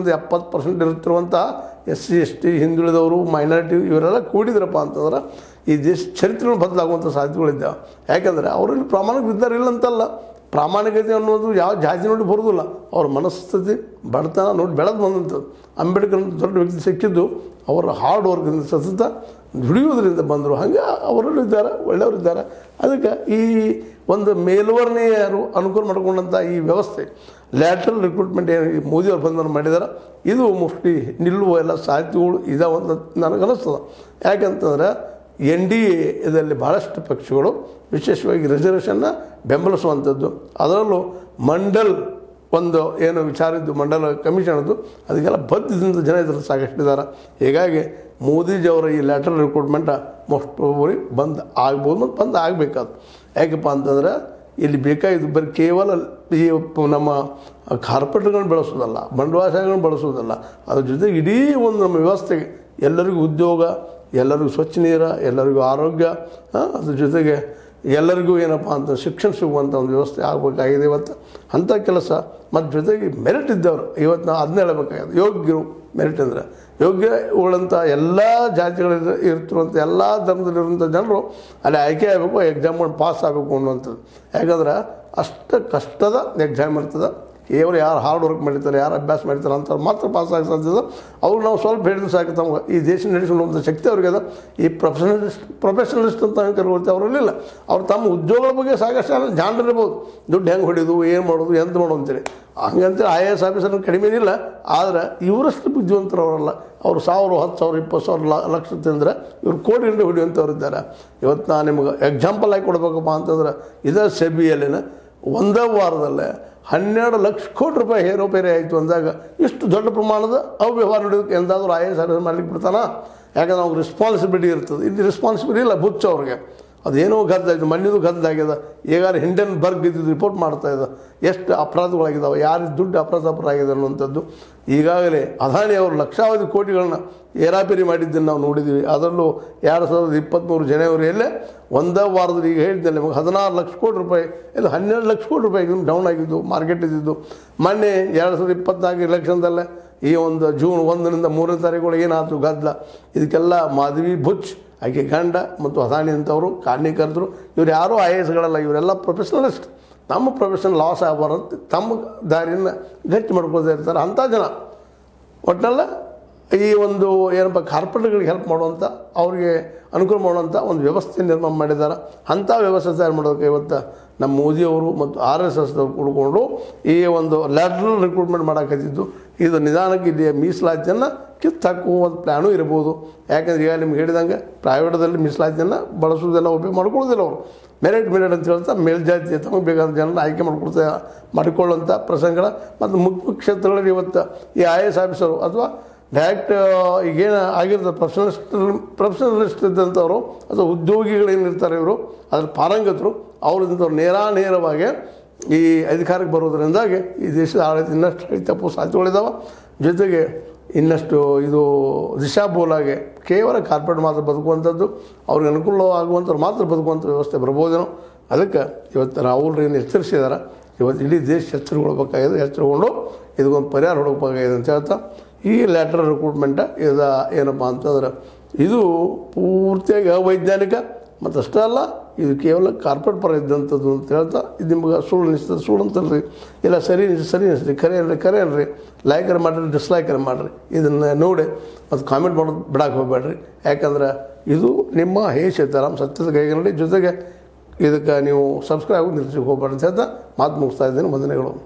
60-70% ಇರುತ್ತಿರುವಂಥ SC ST ಹಿಂದುಳಿದವರು, ಮೈನಾರಿಟಿ ಇವರೆಲ್ಲ ಕೂಡಿದ್ರಪ್ಪ ಅಂತಂದ್ರೆ ಈ ದೇಶ ಚರಿತ್ರೆ ಬದಲಾಗುವಂಥ ಸಾಧ್ಯತೆಗಳಿದ್ದಾವೆ. ಯಾಕಂದರೆ ಅವರಲ್ಲಿ ಪ್ರಾಮಾಣಿಕ ಇದ್ದಾರೆ ಇಲ್ಲ ಅಂತಲ್ಲ. ಪ್ರಾಮಾಣಿಕತೆ ಅನ್ನೋದು ಯಾವ ಜಾತಿ ನೋಡಿ ಬರೋದಿಲ್ಲ, ಅವ್ರ ಮನಸ್ಥಿತಿ ಬಡತನ ನೋಡಿ ಬೆಳೆದು ಬಂದಂಥದ್ದು. ಅಂಬೇಡ್ಕರ್ ದೊಡ್ಡ ವ್ಯಕ್ತಿ ಸಿಕ್ಕಿದ್ದು ಅವರ ಹಾರ್ಡ್ ವರ್ಕ್ದಿಂದ ಸತತ ದುಡಿಯೋದ್ರಿಂದ ಬಂದರು. ಹಾಗೆ ಅವರಲ್ಲೂ ಇದ್ದಾರೆ, ಒಳ್ಳೆಯವರಿದ್ದಾರೆ. ಅದಕ್ಕೆ ಈ ಒಂದು ಮೇಲ್ವರ್ಣೀಯರು ಅನುಕೂಲ ಮಾಡಿಕೊಂಡಂಥ ಈ ವ್ಯವಸ್ಥೆ ಲ್ಯಾಟ್ರಲ್ ರಿಕ್ರೂಟ್ಮೆಂಟ್ ಏನು ಮೋದಿಯವರು ಬಂದನ್ನು ಮಾಡಿದ್ದಾರೆ, ಇದು ಮೋಸ್ಟ್ಲಿ ನಿಲ್ಲುವ ಎಲ್ಲ ಸಾಧ್ಯತೆಗಳು ಇದಾವಂತ ನನಗನ್ನಿಸ್ತದೆ. ಯಾಕಂತಂದ್ರೆ NDA ಇದರಲ್ಲಿ ಭಾಳಷ್ಟು ಪಕ್ಷಗಳು ವಿಶೇಷವಾಗಿ ರಿಸರ್ವೇಷನ್ನ ಬೆಂಬಲಿಸುವಂಥದ್ದು, ಅದರಲ್ಲೂ ಮಂಡಲ್ ಒಂದು ಏನು ವಿಚಾರ ಇದ್ದು ಮಂಡಲ ಕಮಿಷನದ್ದು ಅದಕ್ಕೆಲ್ಲ ಬದ್ಧದಿಂದ ಜನ ಇದರಲ್ಲಿ ಸಾಕಷ್ಟಿದ್ದಾರೆ. ಹೀಗಾಗಿ ಮೋದಿಜಿಯವರ ಈ ಲ್ಯಾಟ್ರಲ್ ರಿಕ್ರೂಟ್ಮೆಂಟ್ ಮೋಸ್ಟ್ ಪ್ರಾಬಬ್ಲಿ ಬಂದ್ ಆಗ್ಬೋದು ಮತ್ತು ಬಂದ್ ಆಗಬೇಕಾದ್ರು. ಯಾಕಪ್ಪ ಅಂತಂದರೆ ಇಲ್ಲಿ ಬೇಕಾಗಿದ್ದು ಬರೀ ಕೇವಲ ಈ ನಮ್ಮ ಕಾರ್ಪೊರೇಟ್ಗಳನ್ನ ಬೆಳೆಸೋದಲ್ಲ, ಬಂಡವಾಳಶಾಹಿಗಳನ್ನ ಬಳಸೋದಲ್ಲ, ಅದ್ರ ಜೊತೆಗೆ ಇಡೀ ಒಂದು ನಮ್ಮ ವ್ಯವಸ್ಥೆಗೆ ಎಲ್ಲರಿಗೂ ಉದ್ಯೋಗ, ಎಲ್ಲರಿಗೂ ಸ್ವಚ್ಛ ನೀರು, ಎಲ್ಲರಿಗೂ ಆರೋಗ್ಯ, ಅದ್ರ ಜೊತೆಗೆ ಎಲ್ಲರಿಗೂ ಏನಪ್ಪ ಅಂತ ಶಿಕ್ಷಣ ಸಿಗುವಂಥ ಒಂದು ವ್ಯವಸ್ಥೆ ಆಗಬೇಕಾಗಿದೆ ಇವತ್ತು. ಅಂಥ ಕೆಲಸ ಮತ್ತು ಜೊತೆಗೆ ಮೆರಿಟ್ ಇದ್ದವರು ಇವತ್ತು ನಾವು ಅದನ್ನ ಹೇಳಬೇಕಾಗಿದೆ. ಯೋಗ್ಯರು ಮೆರಿಟ್ ಅಂದರೆ ಯೋಗ್ಯ ಉಳ್ಳಂಥ ಎಲ್ಲ ಜಾತಿಗಳಿಂದ ಇರ್ತಿರುವಂಥ ಎಲ್ಲ ಧರ್ಮದಲ್ಲಿರುವಂಥ ಜನರು ಅಲ್ಲಿ ಆಯ್ಕೆ ಆಗಬೇಕು, ಎಕ್ಸಾಮ್ ಮಾಡಿ ಪಾಸ್ ಆಗಬೇಕು ಅನ್ನುವಂಥದ್ದು. ಯಾಕಂದ್ರೆ ಅಷ್ಟು ಕಷ್ಟದ ಎಕ್ಸಾಮ್ ಇರ್ತದೆ. ಕೇವಲ ಯಾರು ಹಾರ್ಡ್ ವರ್ಕ್ ಮಾಡಿರ್ತಾರೆ, ಯಾರು ಅಭ್ಯಾಸ ಮಾಡಿರ್ತಾರೆ ಅಂಥವ್ರು ಮಾತ್ರ ಪಾಸ್ ಆಗಿ ಸಾಧ್ಯದ. ಅವ್ರು ನಾವು ಸ್ವಲ್ಪ ಹೇಳಿದ್ರೆ ಸಾಕು, ತಮ್ಗೆ ಈ ದೇಶ ನಡೆಸಿಕೊಳ್ಳುವಂಥ ಶಕ್ತಿ ಅವ್ರಿಗೆ ಅದ. ಈ ಪ್ರೊಫೆಷನಲಿಸ್ಟ್ ಅಂತ ಕರ್ಕೊಳ್ತೀವಿ ಅವರಲ್ಲಿಲ್ಲ. ಅವ್ರು ತಮ್ಮ ಉದ್ಯೋಗಗಳ ಬಗ್ಗೆ ಸಾಕಷ್ಟು ಜಾಣರಿರ್ಬೋದು, ದುಡ್ಡು ಹೆಂಗೆ ಹೊಡಿಯೋದು, ಏನು ಮಾಡೋದು, ಎಂತ ಮಾಡೋದು ಅಂತೇಳಿ. ಹಂಗಂತೇಳಿ IAS ಆಫೀಸರ್ ಕಡಿಮೆ ಏನಿಲ್ಲ. ಆದರೆ ಇವರಷ್ಟು ಬುದ್ಧಿವಂತರು ಅವರಲ್ಲ. ಅವರು 1000, 10,000, 20,000 ಲಕ್ಷ ತಿಂದರೆ ಇವ್ರು ಕೋಟಿ ಗಂಟೆ ಹೊಡಿಯುವಂಥವ್ರು ಇದ್ದಾರೆ. ಇವತ್ತು ನಾನು ನಿಮ್ಗೆ ಎಕ್ಸಾಂಪಲ್ ಆಗಿ ಕೊಡ್ಬೇಕಪ್ಪ ಅಂತಂದ್ರೆ, ಇದೇ ಸೆಬಿಯಲ್ಲಿನ ಒಂದೇ ವಾರದಲ್ಲೇ 12 ಲಕ್ಷ ಕೋಟಿ ರೂಪಾಯಿ ಹೇರೋಪೇರಿ ಆಯಿತು ಅಂದಾಗ ಇಷ್ಟು ದೊಡ್ಡ ಪ್ರಮಾಣದ ಅವ್ಯವಹಾರ ನಡೆಯೋದಕ್ಕೆ ಎಂದಾದರೂ IAS ಆಫೀಸರ್ ಮಾಡ್ಲಿಕ್ಕೆ ಬಿಡ್ತಾನ? ಯಾಕಂದ್ರೆ ಅವ್ರಿಗೆ ರೆಸ್ಪಾನ್ಸಿಬಿಲಿಟಿ ಇರ್ತದೆ. ಇಲ್ಲಿ ರೆಸ್ಪಾನ್ಸಿಬಿಲಿಟಿ ಇಲ್ಲ, ಹುಚ್ಚ ಅವ್ರಿಗೆ. ಅದೇನೋ ಗದ್ದಾಯಿತು, ಮಣ್ಣಿದು ಗದ್ದಾಗ್ಯದ. ಈಗಾಗಲೇ ಹಿಂಡೆನ್ಬರ್ಗ್ ಇದ್ದಿದ್ದು ರಿಪೋರ್ಟ್ ಮಾಡ್ತಾ ಇದೆ, ಎಷ್ಟು ಅಪರಾಧಗಳಾಗಿದ್ದಾವೆ, ಯಾರಿಗೆ ದುಡ್ಡು ಆಗಿದೆ ಅನ್ನುವಂಥದ್ದು. ಈಗಾಗಲೇ ಅದಾನಿ ಅವರು ಲಕ್ಷಾವಧಿ ಕೋಟಿಗಳನ್ನ ಏರಾಪೇರಿ ಮಾಡಿದ್ದನ್ನು ನಾವು ನೋಡಿದ್ದೀವಿ. ಅದರಲ್ಲೂ 2023 ಜನವರಿಯಲ್ಲೇ ಒಂದೇ ವಾರದಲ್ಲಿ, ಈಗ ಹೇಳಿದ್ದೆ ನಿಮಗೆ, 16 ಲಕ್ಷ ಕೋಟಿ ರೂಪಾಯಿ ಇಲ್ಲ 12 ಲಕ್ಷ ಕೋಟಿ ರೂಪಾಯಿ ಡೌನ್ ಆಗಿದ್ದು ಮಾರ್ಕೆಟ್ ಇದ್ದಿದ್ದು. ಮೊನ್ನೆ 2024 ಎಲೆಕ್ಷನ್ದಲ್ಲೇ ಈ ಒಂದು ಜೂನ್ 1ರಿಂದ 3ನೇ ತಾರೀಕು ಏನಾಯ್ತು ಗದ್ದಲ. ಇದಕ್ಕೆಲ್ಲ ಮಾಧವಿ ಬುಚ್, ಆಕೆ ಗಂಡ ಮತ್ತು ಅದಾನಿ ಅಂತವರು ಕಾರಣೀಕರ್ತರು. ಇವ್ರು ಯಾರೂ IASಗಳಲ್ಲ, ಇವರೆಲ್ಲ ಪ್ರೊಫೆಷನಲಿಸ್ಟ್. ನಮ್ಮ ಪ್ರೊಫೆಷನ್ ಲಾಸ್ ಆಗಬಾರದು, ತಮ್ಮ ದಾರಿಯನ್ನು ಗಟ್ಟಿ ಮಾಡ್ಕೊಳ್ತಾ ಇರ್ತಾರೆ ಅಂಥ ಜನ. ಒಟ್ಟಲ್ಲ ಈ ಒಂದು ಏನಪ್ಪ ಕಾರ್ಪೊರೇಟ್ಗಳಿಗೆ ಹೆಲ್ಪ್ ಮಾಡುವಂಥ, ಅವ್ರಿಗೆ ಅನುಕೂಲ ಮಾಡುವಂಥ ಒಂದು ವ್ಯವಸ್ಥೆ ನಿರ್ಮಾಣ ಮಾಡಿದ್ದಾರೆ. ಅಂಥ ವ್ಯವಸ್ಥೆ ತಯಾರು ಮಾಡೋದಕ್ಕೆ ಇವತ್ತು ನಮ್ಮ ಮೋದಿಯವರು ಮತ್ತು RSS ಕೂಡಿಕೊಂಡು ಈ ಒಂದು ಲ್ಯಾಟ್ರಲ್ ರಿಕ್ರೂಟ್ಮೆಂಟ್ ಮಾಡೋಕತ್ತಿದ್ದು. ಇದು ನಿಧಾನಕ್ಕೆ ಇಲ್ಲಿ ಮೀಸಲಾತಿಯನ್ನು ಕಿತ್ತಾಕುವ ಒಂದು ಪ್ಲ್ಯಾನೂ ಇರ್ಬೋದು. ಯಾಕಂದ್ರೆ ಈಗ ನಿಮ್ಗೆ ಹೇಳಿದಂಗೆ ಪ್ರೈವೇಟದಲ್ಲಿ ಮೀಸಲಾತಿಯನ್ನು ಬಳಸೋದೆಲ್ಲ ಉಪಯೋಗ ಮಾಡ್ಕೊಳ್ಳೋದಿಲ್ಲ. ಅವರು ಮೆರಿಟ್ ಅಂತ ಹೇಳ್ತಾ ಮೇಲ್ಜಾತಿ ತಮಗೆ ಬೇಕಾದ ಜನರನ್ನ ಆಯ್ಕೆ ಮಾಡಿಕೊಳ್ಳುವಂಥ ಪ್ರಸಂಗಗಳ ಮತ್ತು ಮುಖ್ಯ ಕ್ಷೇತ್ರಗಳಲ್ಲಿ ಇವತ್ತು ಈ IAS ಆಫೀಸರು ಅಥವಾ ಡೈರೆಕ್ಟ್ ಈಗೇನು ಆಗಿರ್ತಾರೆ ಪ್ರೊಫೆಷನಲಿಸ್ಟ್ ಇದ್ದಂಥವ್ರು ಅಥವಾ ಉದ್ಯೋಗಿಗಳೇನಿರ್ತಾರೆ ಇವರು ಅದ್ರ ಪಾರಂಗತರು, ಅವರಿಂದವ್ರು ನೇರವಾಗಿ ಈ ಅಧಿಕಾರಕ್ಕೆ ಬರೋದ್ರಿಂದಾಗಿ ಈ ದೇಶದ ಆಡಳಿತ ಇನ್ನಷ್ಟು ತಪ್ಪು ಸಾಧ್ಯತೆಗಳಿದ್ದಾವೆ. ಜೊತೆಗೆ ಇನ್ನಷ್ಟು ಇದು ದಿಶಾಬೋಲಾಗೆ ಕೇವಲ ಕಾರ್ಪೊರೇಟ್ ಮಾತ್ರ ಬದುಕುವಂಥದ್ದು, ಅವ್ರಿಗೆ ಅನುಕೂಲವಾಗುವಂಥವ್ರು ಮಾತ್ರ ಬದುಕುವಂಥ ವ್ಯವಸ್ಥೆ ಬರ್ಬೋದೇನೋ. ಅದಕ್ಕೆ ಇವತ್ತು ರಾಹುಲ್ ಏನು ಎಚ್ಚರಿಸಿದ್ದಾರೆ. ಇವತ್ತು ಇಡೀ ದೇಶ ಎಚ್ಚರಗೊಳ್ಬೇಕಾಗಿದೆ, ಎಚ್ಚರಗೊಂಡು ಇದಕ್ಕೊಂದು ಪರಿಹಾರ ಹುಡುಕಬೇಕಾಗಿದೆ ಅಂತ ಹೇಳ್ತಾ, ಈ ಲ್ಯಾಟ್ರಲ್ ರಿಕ್ರೂಟ್ಮೆಂಟ್ ಏನಪ್ಪ ಅಂತಂದ್ರೆ ಇದು ಪೂರ್ತಿಯಾಗಿ ಅವೈಜ್ಞಾನಿಕ ಮತ್ತು ಅಷ್ಟೇ ಅಲ್ಲ, ಇದು ಕೇವಲ ಕಾರ್ಪೊರೇಟ್ ಪರ ಇದ್ದಂಥದ್ದು ಅಂತ ಹೇಳ್ತಾ, ಇದು ನಿಮ್ಗೆ ಸುಳ್ಳು ಅನಿಸ್ತದೆ, ಸುಳ್ಳು ಅಂತಲ್ರಿ, ಇಲ್ಲ ಸರಿ ಅನಿಸ್ರಿ, ಕರೆ ಅನ್ರಿ, ಲೈಕರ್ ಮಾಡಿರಿ, ಡಿಸ್ಲೈಕರ್ ಮಾಡಿರಿ, ಇದನ್ನು ನೋಡಿ ಮತ್ತು ಕಾಮೆಂಟ್ ಮಾಡೋದು ಬಿಡಕ್ಕೆ ಹೋಗಬೇಡ್ರಿ. ಯಾಕಂದ್ರೆ ಇದು ನಿಮ್ಮ ಸೀತಾರಾಮ್ ಸತ್ಯದ ಕೈಗನ್ನಡಿ. ಜೊತೆಗೆ ಇದಕ್ಕೆ ನೀವು ಸಬ್ಸ್ಕ್ರೈಬ್ ನಿಲ್ಲಿಸಿ ಹೋಗ್ಬೇಡ್ರಿ ಅಂತ ಹೇಳ್ತಾ ಮಾತು ಮುಗಿಸ್ತಾ ಇದ್ದೀನಿ. ವಂದನೆಗಳು.